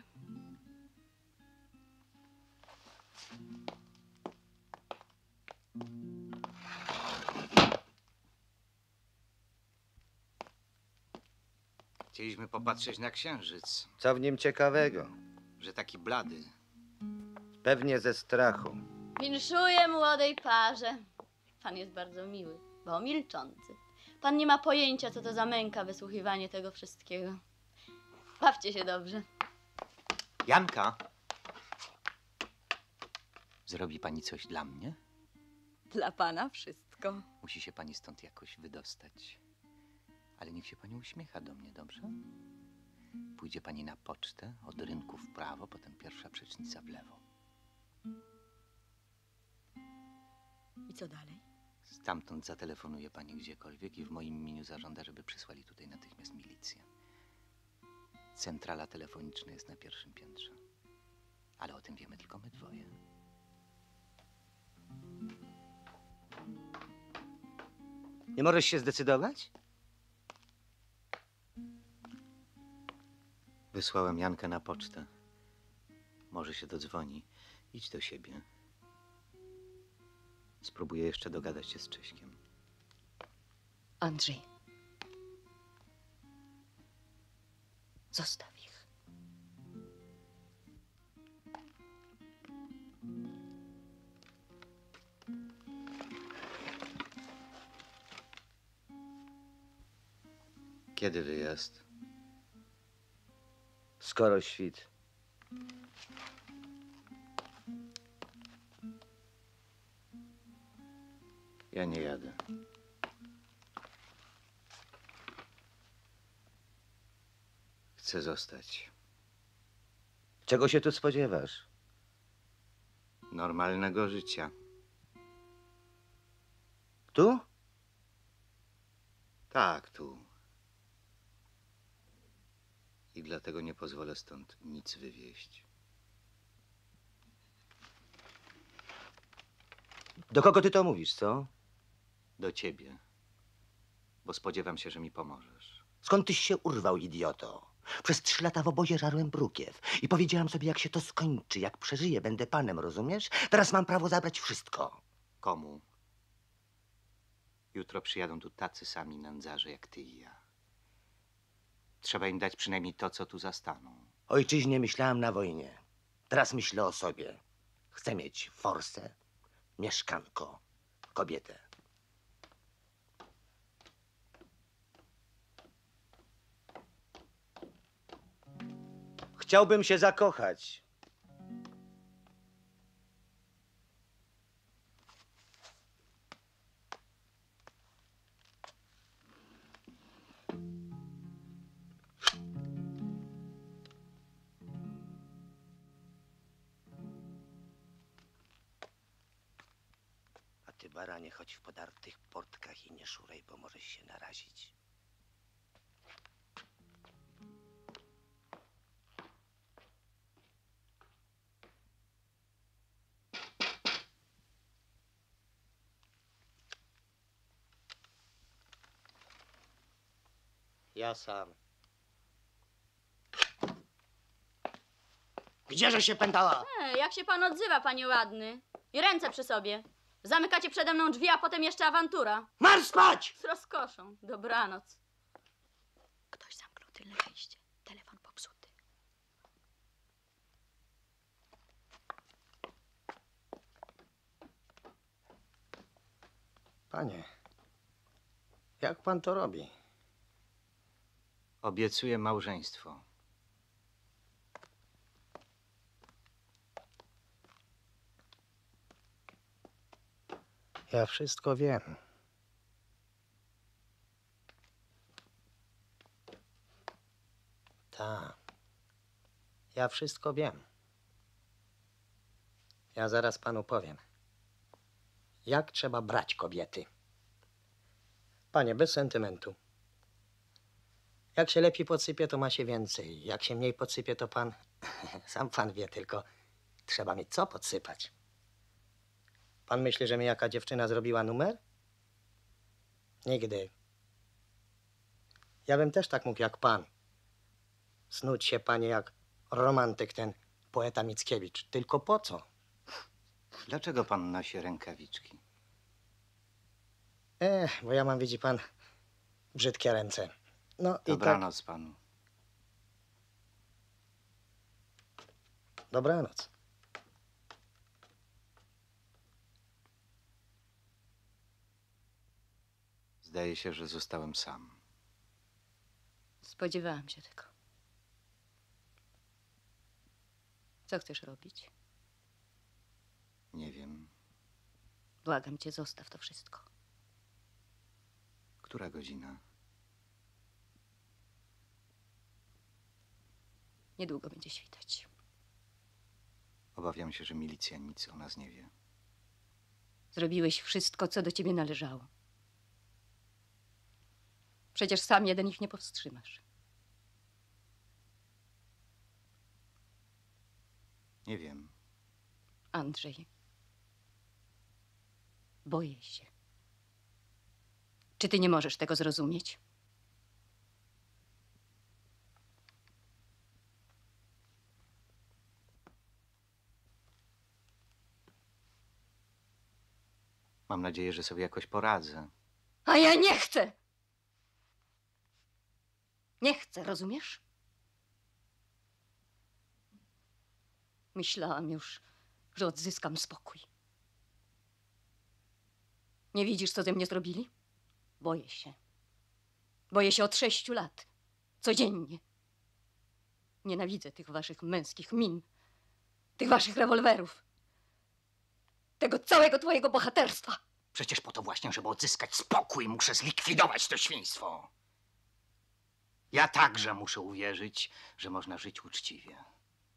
Chcieliśmy popatrzeć na księżyc. Co w nim ciekawego? Że taki blady. Pewnie ze strachu. Winszuję młodej parze. Pan jest bardzo miły, bo milczący. Pan nie ma pojęcia, co to za męka wysłuchiwanie tego wszystkiego. Bawcie się dobrze. Janka! Zrobi pani coś dla mnie? Dla pana wszystko. Musi się pani stąd jakoś wydostać. Ale niech się pani uśmiecha do mnie, dobrze? Pójdzie pani na pocztę, od rynku w prawo, potem pierwsza przecznica w lewo. I co dalej? Stamtąd zatelefonuje pani gdziekolwiek i w moim imieniu zażąda, żeby przysłali tutaj natychmiast milicję. Centrala telefoniczna jest na pierwszym piętrze. Ale o tym wiemy tylko my dwoje. Nie możesz się zdecydować? Wysłałem Jankę na pocztę. Może się dodzwoni. Idź do siebie. Spróbuję jeszcze dogadać się z Cześkiem. Andrzej. Zostaw ich. Kiedy wyjazd? Skoro świt. Ja nie jadę. Chcę zostać. Czego się tu spodziewasz? Normalnego życia. Tu? Tak, tu. I dlatego nie pozwolę stąd nic wywieźć. Do kogo ty to mówisz, co? Do ciebie. Bo spodziewam się, że mi pomożesz. Skąd tyś się urwał, idioto? Przez 3 lata w obozie żarłem brukiew i powiedziałam sobie, jak się to skończy, jak przeżyję, będę panem, rozumiesz? Teraz mam prawo zabrać wszystko. Komu? Jutro przyjadą tu tacy sami nędzarze jak ty i ja. Trzeba im dać przynajmniej to, co tu zastaną. Ojczyźnie myślałam na wojnie. Teraz myślę o sobie. Chcę mieć forsę, mieszkanko, kobietę. Chciałbym się zakochać. A ty, baranie, chodź w podartych portkach i nie szuraj, bo możesz się narazić. Ja sam. Gdzieże się pętała? Jak się pan odzywa, panie ładny? I ręce przy sobie. Zamykacie przede mną drzwi, a potem jeszcze awantura. Marsz spać! Z rozkoszą. Dobranoc. Ktoś zamknął tylne wejście. Telefon popsuty. Panie, jak pan to robi? Obiecuję małżeństwo. Ja wszystko wiem. Tak. Ja wszystko wiem. Ja zaraz panu powiem, jak trzeba brać kobiety. Panie, bez sentymentu. Jak się lepiej podsypie, to ma się więcej. Jak się mniej podsypie, to pan... Sam pan wie, tylko trzeba mieć co podsypać. Pan myśli, że mi jaka dziewczyna zrobiła numer? Nigdy. Ja bym też tak mógł jak pan. Snuć się, panie, jak romantyk ten poeta Mickiewicz. Tylko po co? Dlaczego pan nosi rękawiczki? Bo ja mam, widzi pan, brzydkie ręce. No i Dobranoc panu. tak... Dobranoc. Zdaje się, że zostałem sam. Spodziewałam się tego. Co chcesz robić? Nie wiem. Błagam cię, zostaw to wszystko. Która godzina? Niedługo będzie świtać. Obawiam się, że milicja nic o nas nie wie. Zrobiłeś wszystko, co do ciebie należało. Przecież sam jeden ich nie powstrzymasz. Nie wiem. Andrzej, boję się. Czy ty nie możesz tego zrozumieć? Mam nadzieję, że sobie jakoś poradzę. A ja nie chcę! Nie chcę, rozumiesz? Myślałam już, że odzyskam spokój. Nie widzisz, co ze mnie zrobili? Boję się. Boję się od 6 lat. Codziennie. Nienawidzę tych waszych męskich min. Tych waszych rewolwerów. Tego całego twojego bohaterstwa. Przecież po to właśnie, żeby odzyskać spokój, muszę zlikwidować to świństwo. Ja także muszę uwierzyć, że można żyć uczciwie.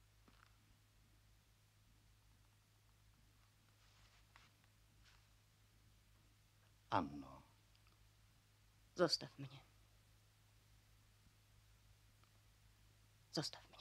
Anno. Zostaw mnie. Zostaw mnie.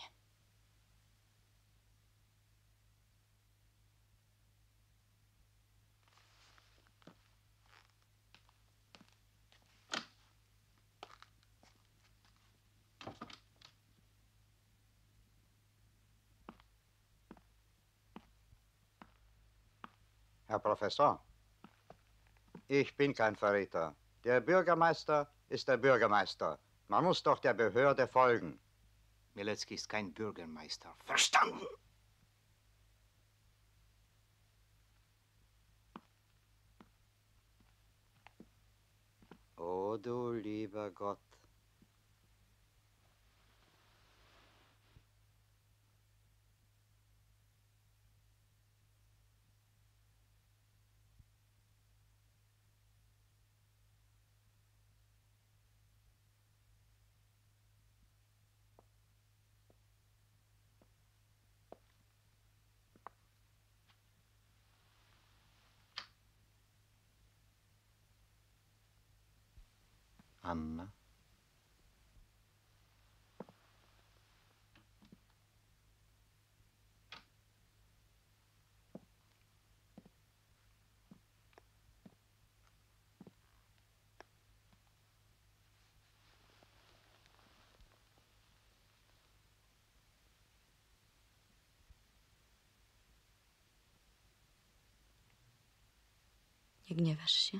Herr Professor, ich bin kein Verräter. Der Bürgermeister ist der Bürgermeister. Man muss doch der Behörde folgen. Mielecki ist kein Bürgermeister. Verstanden? Oh, du lieber Gott. Anna. Nie gniewasz się?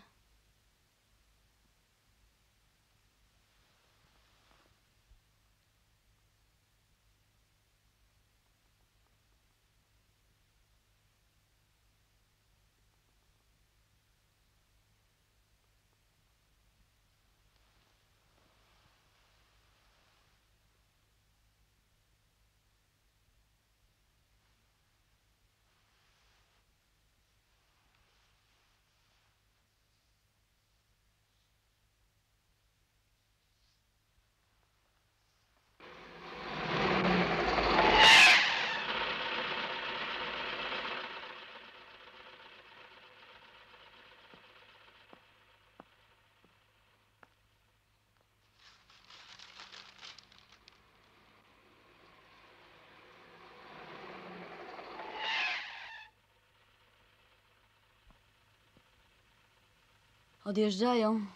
Odjeżdżają.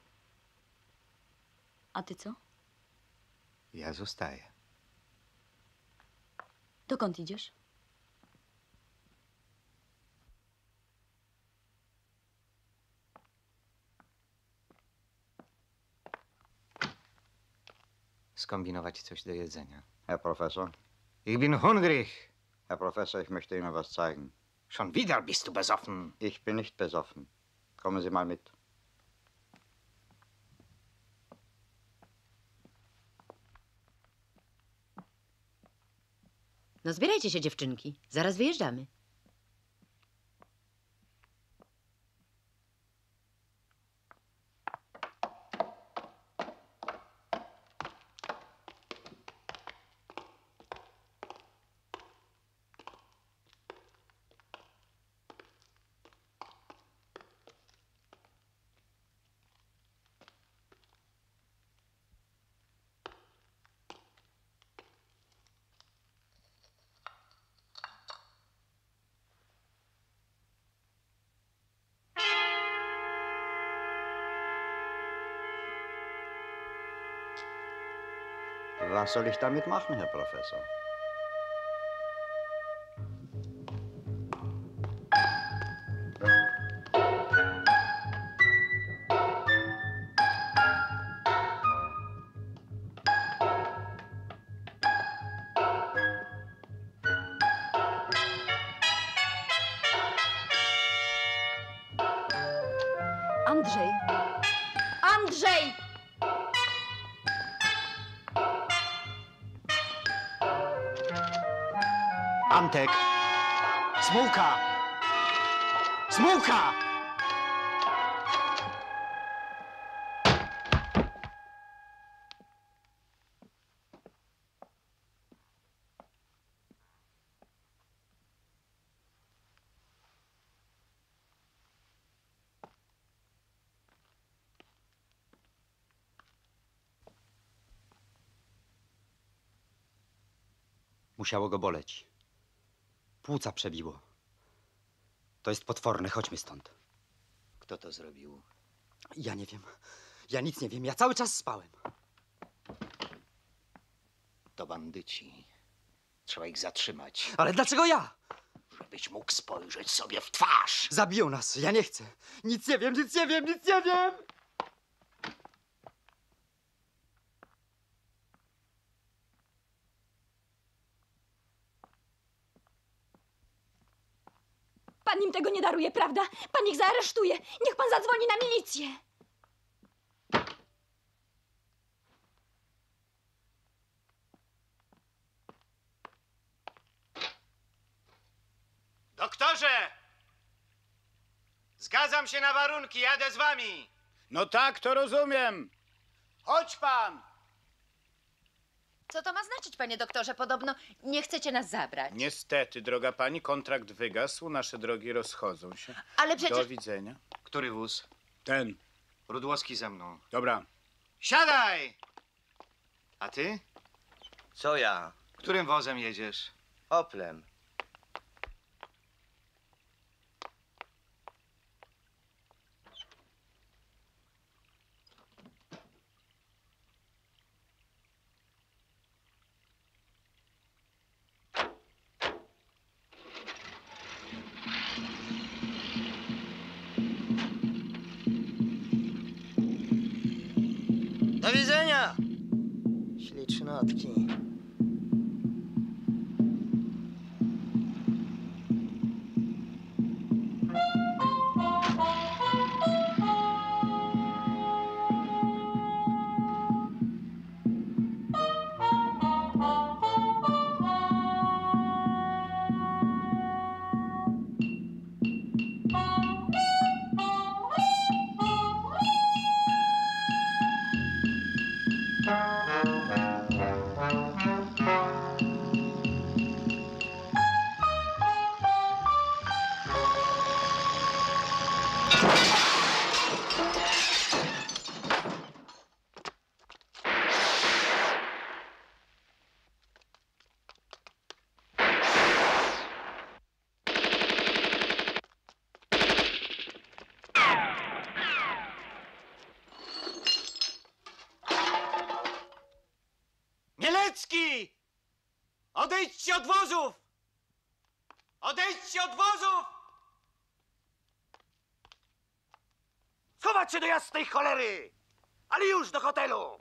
A ty co? Ja zostaję. Dokąd idziesz? Skombinować coś do jedzenia. Herr Professor? Ich bin hungrig. Herr Professor, ich möchte Ihnen was zeigen. Schon wieder bist du besoffen. Ich bin nicht besoffen. Kommen Sie mal mit. No zbierajcie się, dziewczynki. Zaraz wyjeżdżamy. Was soll ich damit machen, Herr Professor? Andrzej! Andrzej! Antek! Smułka! Smułka! Musiało go boleć. Płuca przebiło. To jest potworne, chodźmy stąd. Kto to zrobił? Ja nie wiem. Ja nic nie wiem. Ja cały czas spałem. To bandyci. Trzeba ich zatrzymać. Ale dlaczego ja? Żebyś mógł spojrzeć sobie w twarz. Zabiją nas. Ja nie chcę. Nic nie wiem, nic nie wiem, nic nie wiem! Pan im tego nie daruje, prawda? Pan ich zaaresztuje. Niech pan zadzwoni na milicję. Doktorze! Zgadzam się na warunki, jadę z wami. No tak, to rozumiem. Chodź pan. Co to ma znaczyć, panie doktorze? Podobno nie chcecie nas zabrać. Niestety, droga pani, kontrakt wygasł, nasze drogi rozchodzą się. Ale przecież... Do widzenia. Który wóz? Ten. Rudłowski ze mną. Dobra. Siadaj! A ty? Co ja? Którym wozem jedziesz? Oplem. Do widzenia! Ślicznotki. Odejdźcie od wozów! Odejdźcie od wozów! Schować się do jasnej cholery! Ale już do hotelu!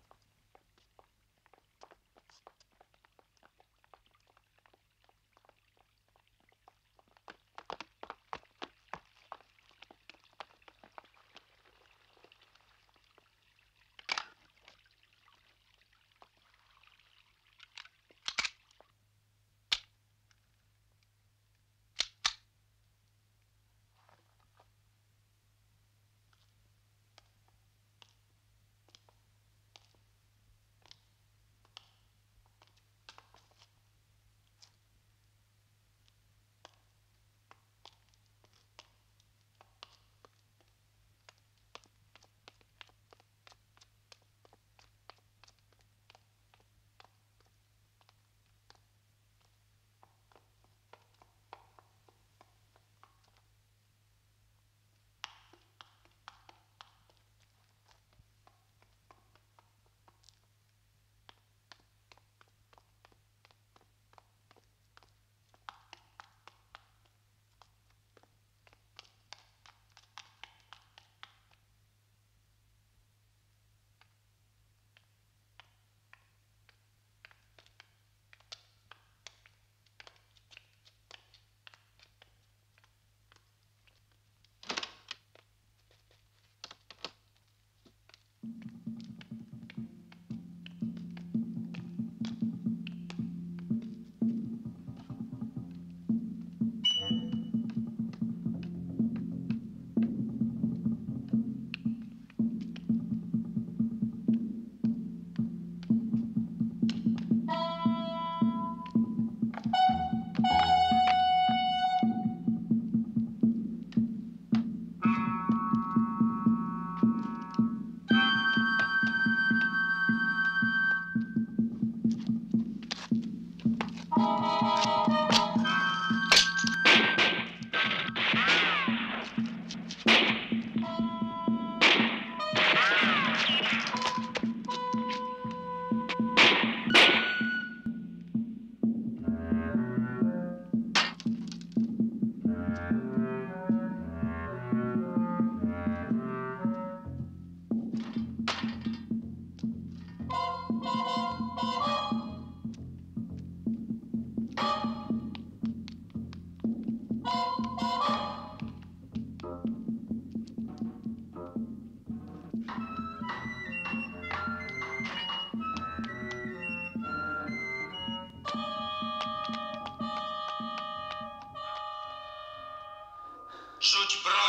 Rzuć broń.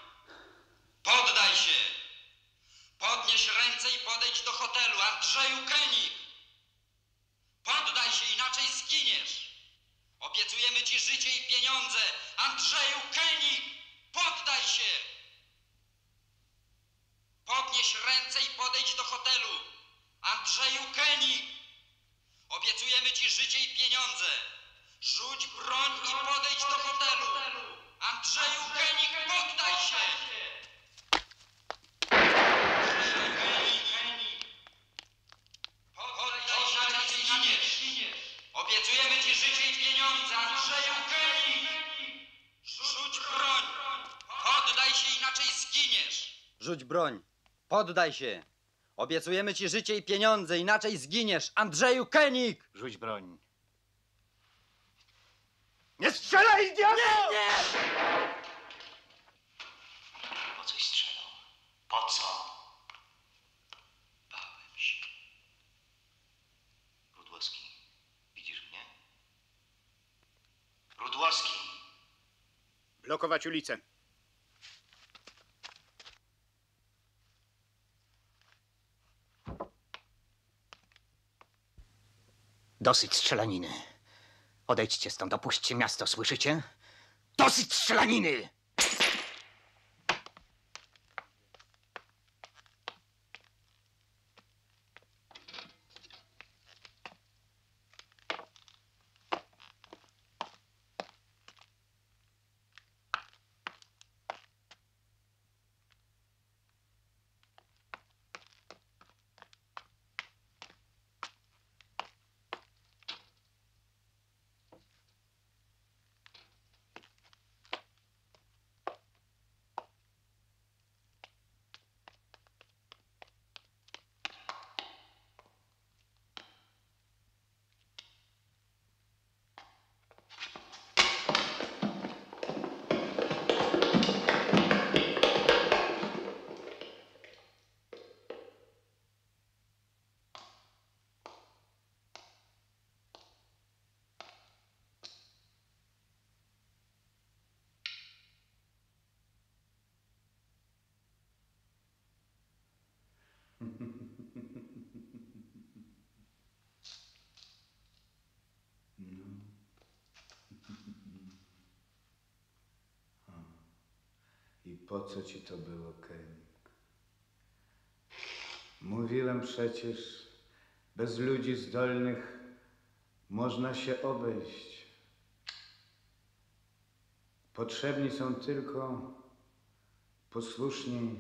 Poddaj się. Podnieś ręce i podejdź do hotelu. Andrzeju Koenig. Poddaj się, inaczej zginiesz. Obiecujemy ci życie i pieniądze. Andrzeju Koenig. Poddaj się. Podnieś ręce i podejdź do hotelu. Andrzeju Koenig. Obiecujemy ci życie i pieniądze. Rzuć broń i podejdź do hotelu. Andrzeju Koenig, poddaj się! Poddaj się, inaczej zginiesz. Obiecujemy ci życie i pieniądze. Andrzeju Koenig! Rzuć broń. Poddaj się, inaczej zginiesz. Rzuć broń. Poddaj się. Obiecujemy ci życie i pieniądze, inaczej zginiesz. Andrzeju Koenig! Rzuć broń. Nie strzelaj, idioto! Nie! Po coś strzelał? Po co? Bałem się. Rudłowski, widzisz mnie? Rudłowski! Blokować ulicę. Dosyć strzelaniny. Odejdźcie stąd, opuśćcie miasto, słyszycie? Dosyć strzelaniny! po co ci to było, Kenik? Mówiłem przecież, bez ludzi zdolnych można się obejść. Potrzebni są tylko posłuszni.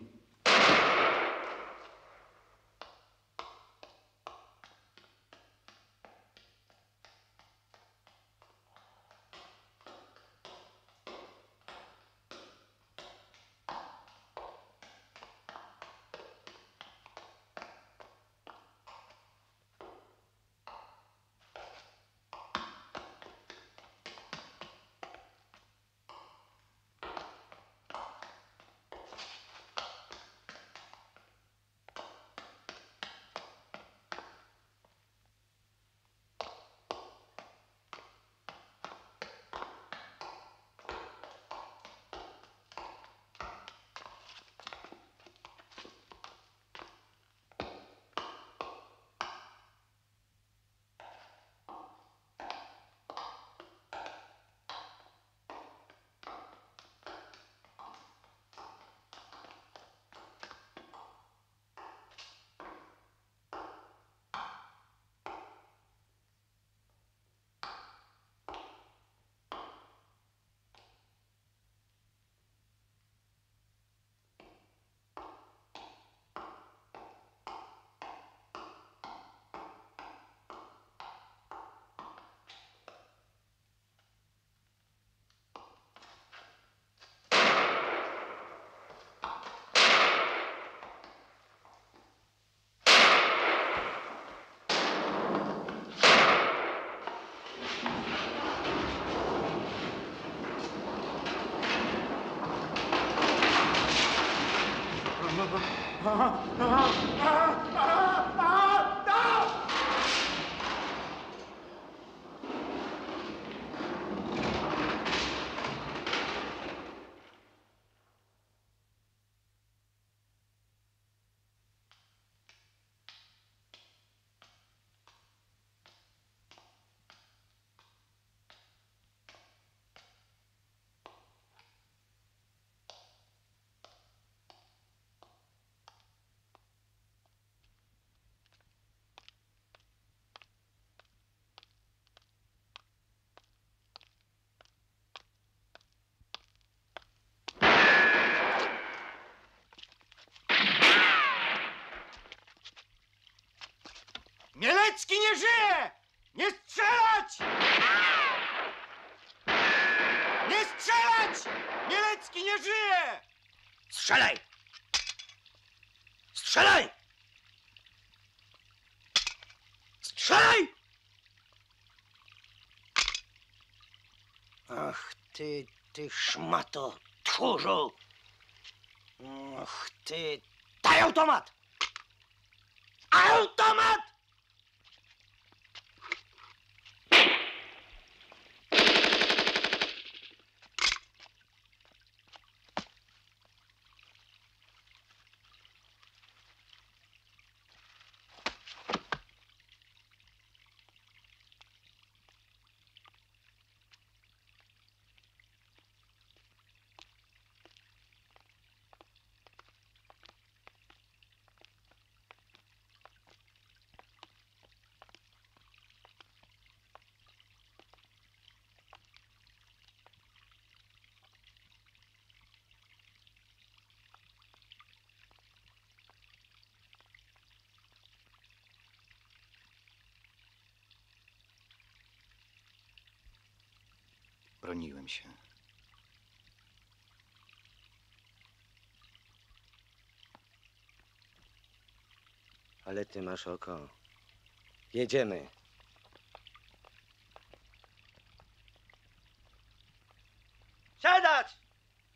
Mielecki nie żyje! Nie strzelać! Nie strzelać! Mielecki nie żyje! Strzelaj! Strzelaj! Strzelaj! Ach, ty szmato, tchórzu! Ach, ty... Daj automat! Automat! Broniłem się. Ale ty masz oko. Jedziemy. Siadać!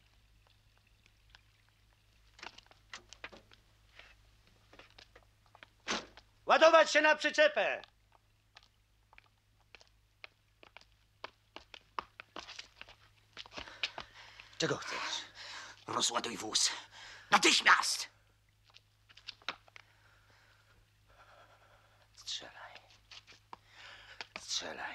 Ładować się na przyczepę! Czego chcesz? Rozładuj wóz. Natychmiast! Strzelaj. Strzelaj.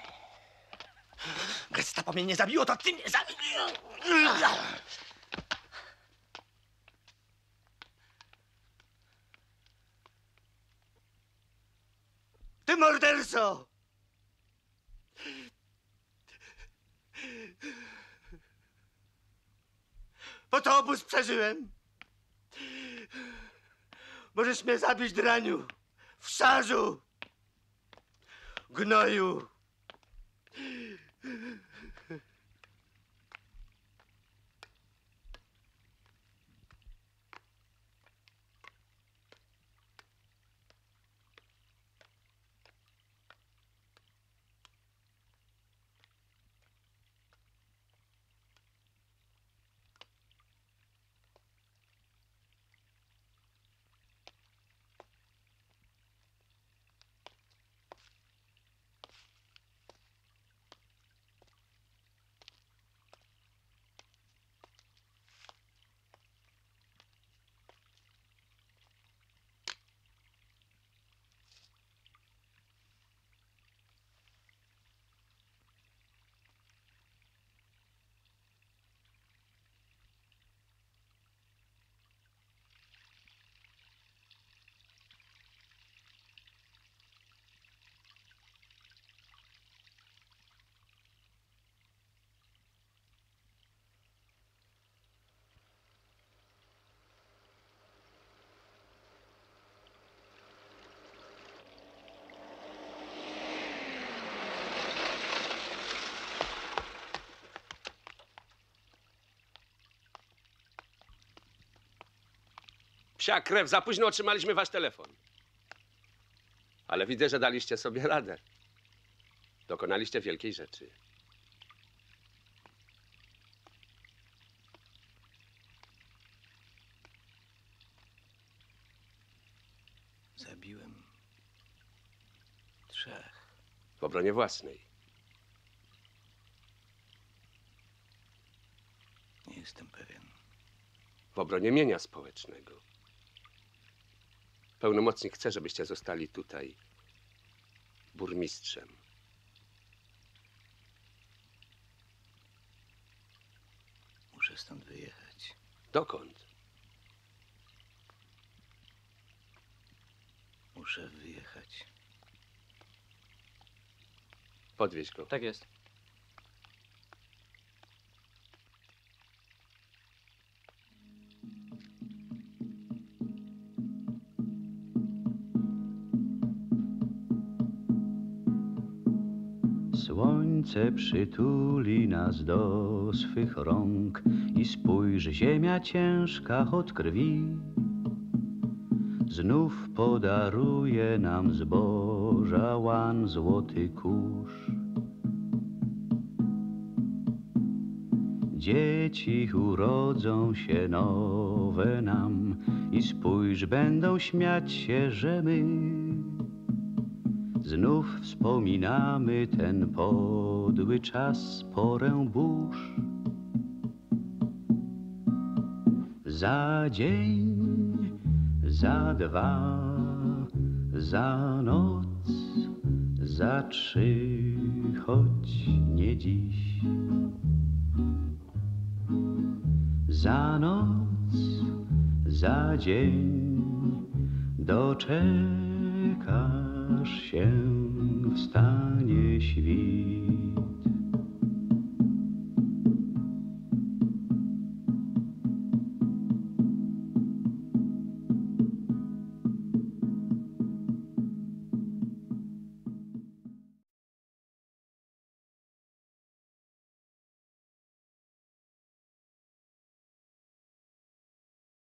Gestapo mnie nie zabiło, to ty mnie zabił. Ty morderco! Bo to obóz przeżyłem. Możesz mnie zabić, draniu, w szarzu, gnoju. Psia krew, za późno otrzymaliśmy wasz telefon. Ale widzę, że daliście sobie radę. Dokonaliście wielkiej rzeczy. Zabiłem 3. W obronie własnej. Nie jestem pewien. W obronie mienia społecznego. Pełnomocnik chce, żebyście zostali tutaj burmistrzem. Muszę stąd wyjechać. Dokąd? Muszę wyjechać. Podwieź go. Tak jest. Słońce przytuli nas do swych rąk i spójrz, ziemia ciężka od krwi znów podaruje nam zboża łan złoty kurz. Dzieci urodzą się nowe nam i spójrz, będą śmiać się, że my znów wspominamy ten podły czas, porę burz. Za dzień, za 2, za noc, za 3, choć nie dziś. Za noc, za dzień doczekasz się, wstanie świt.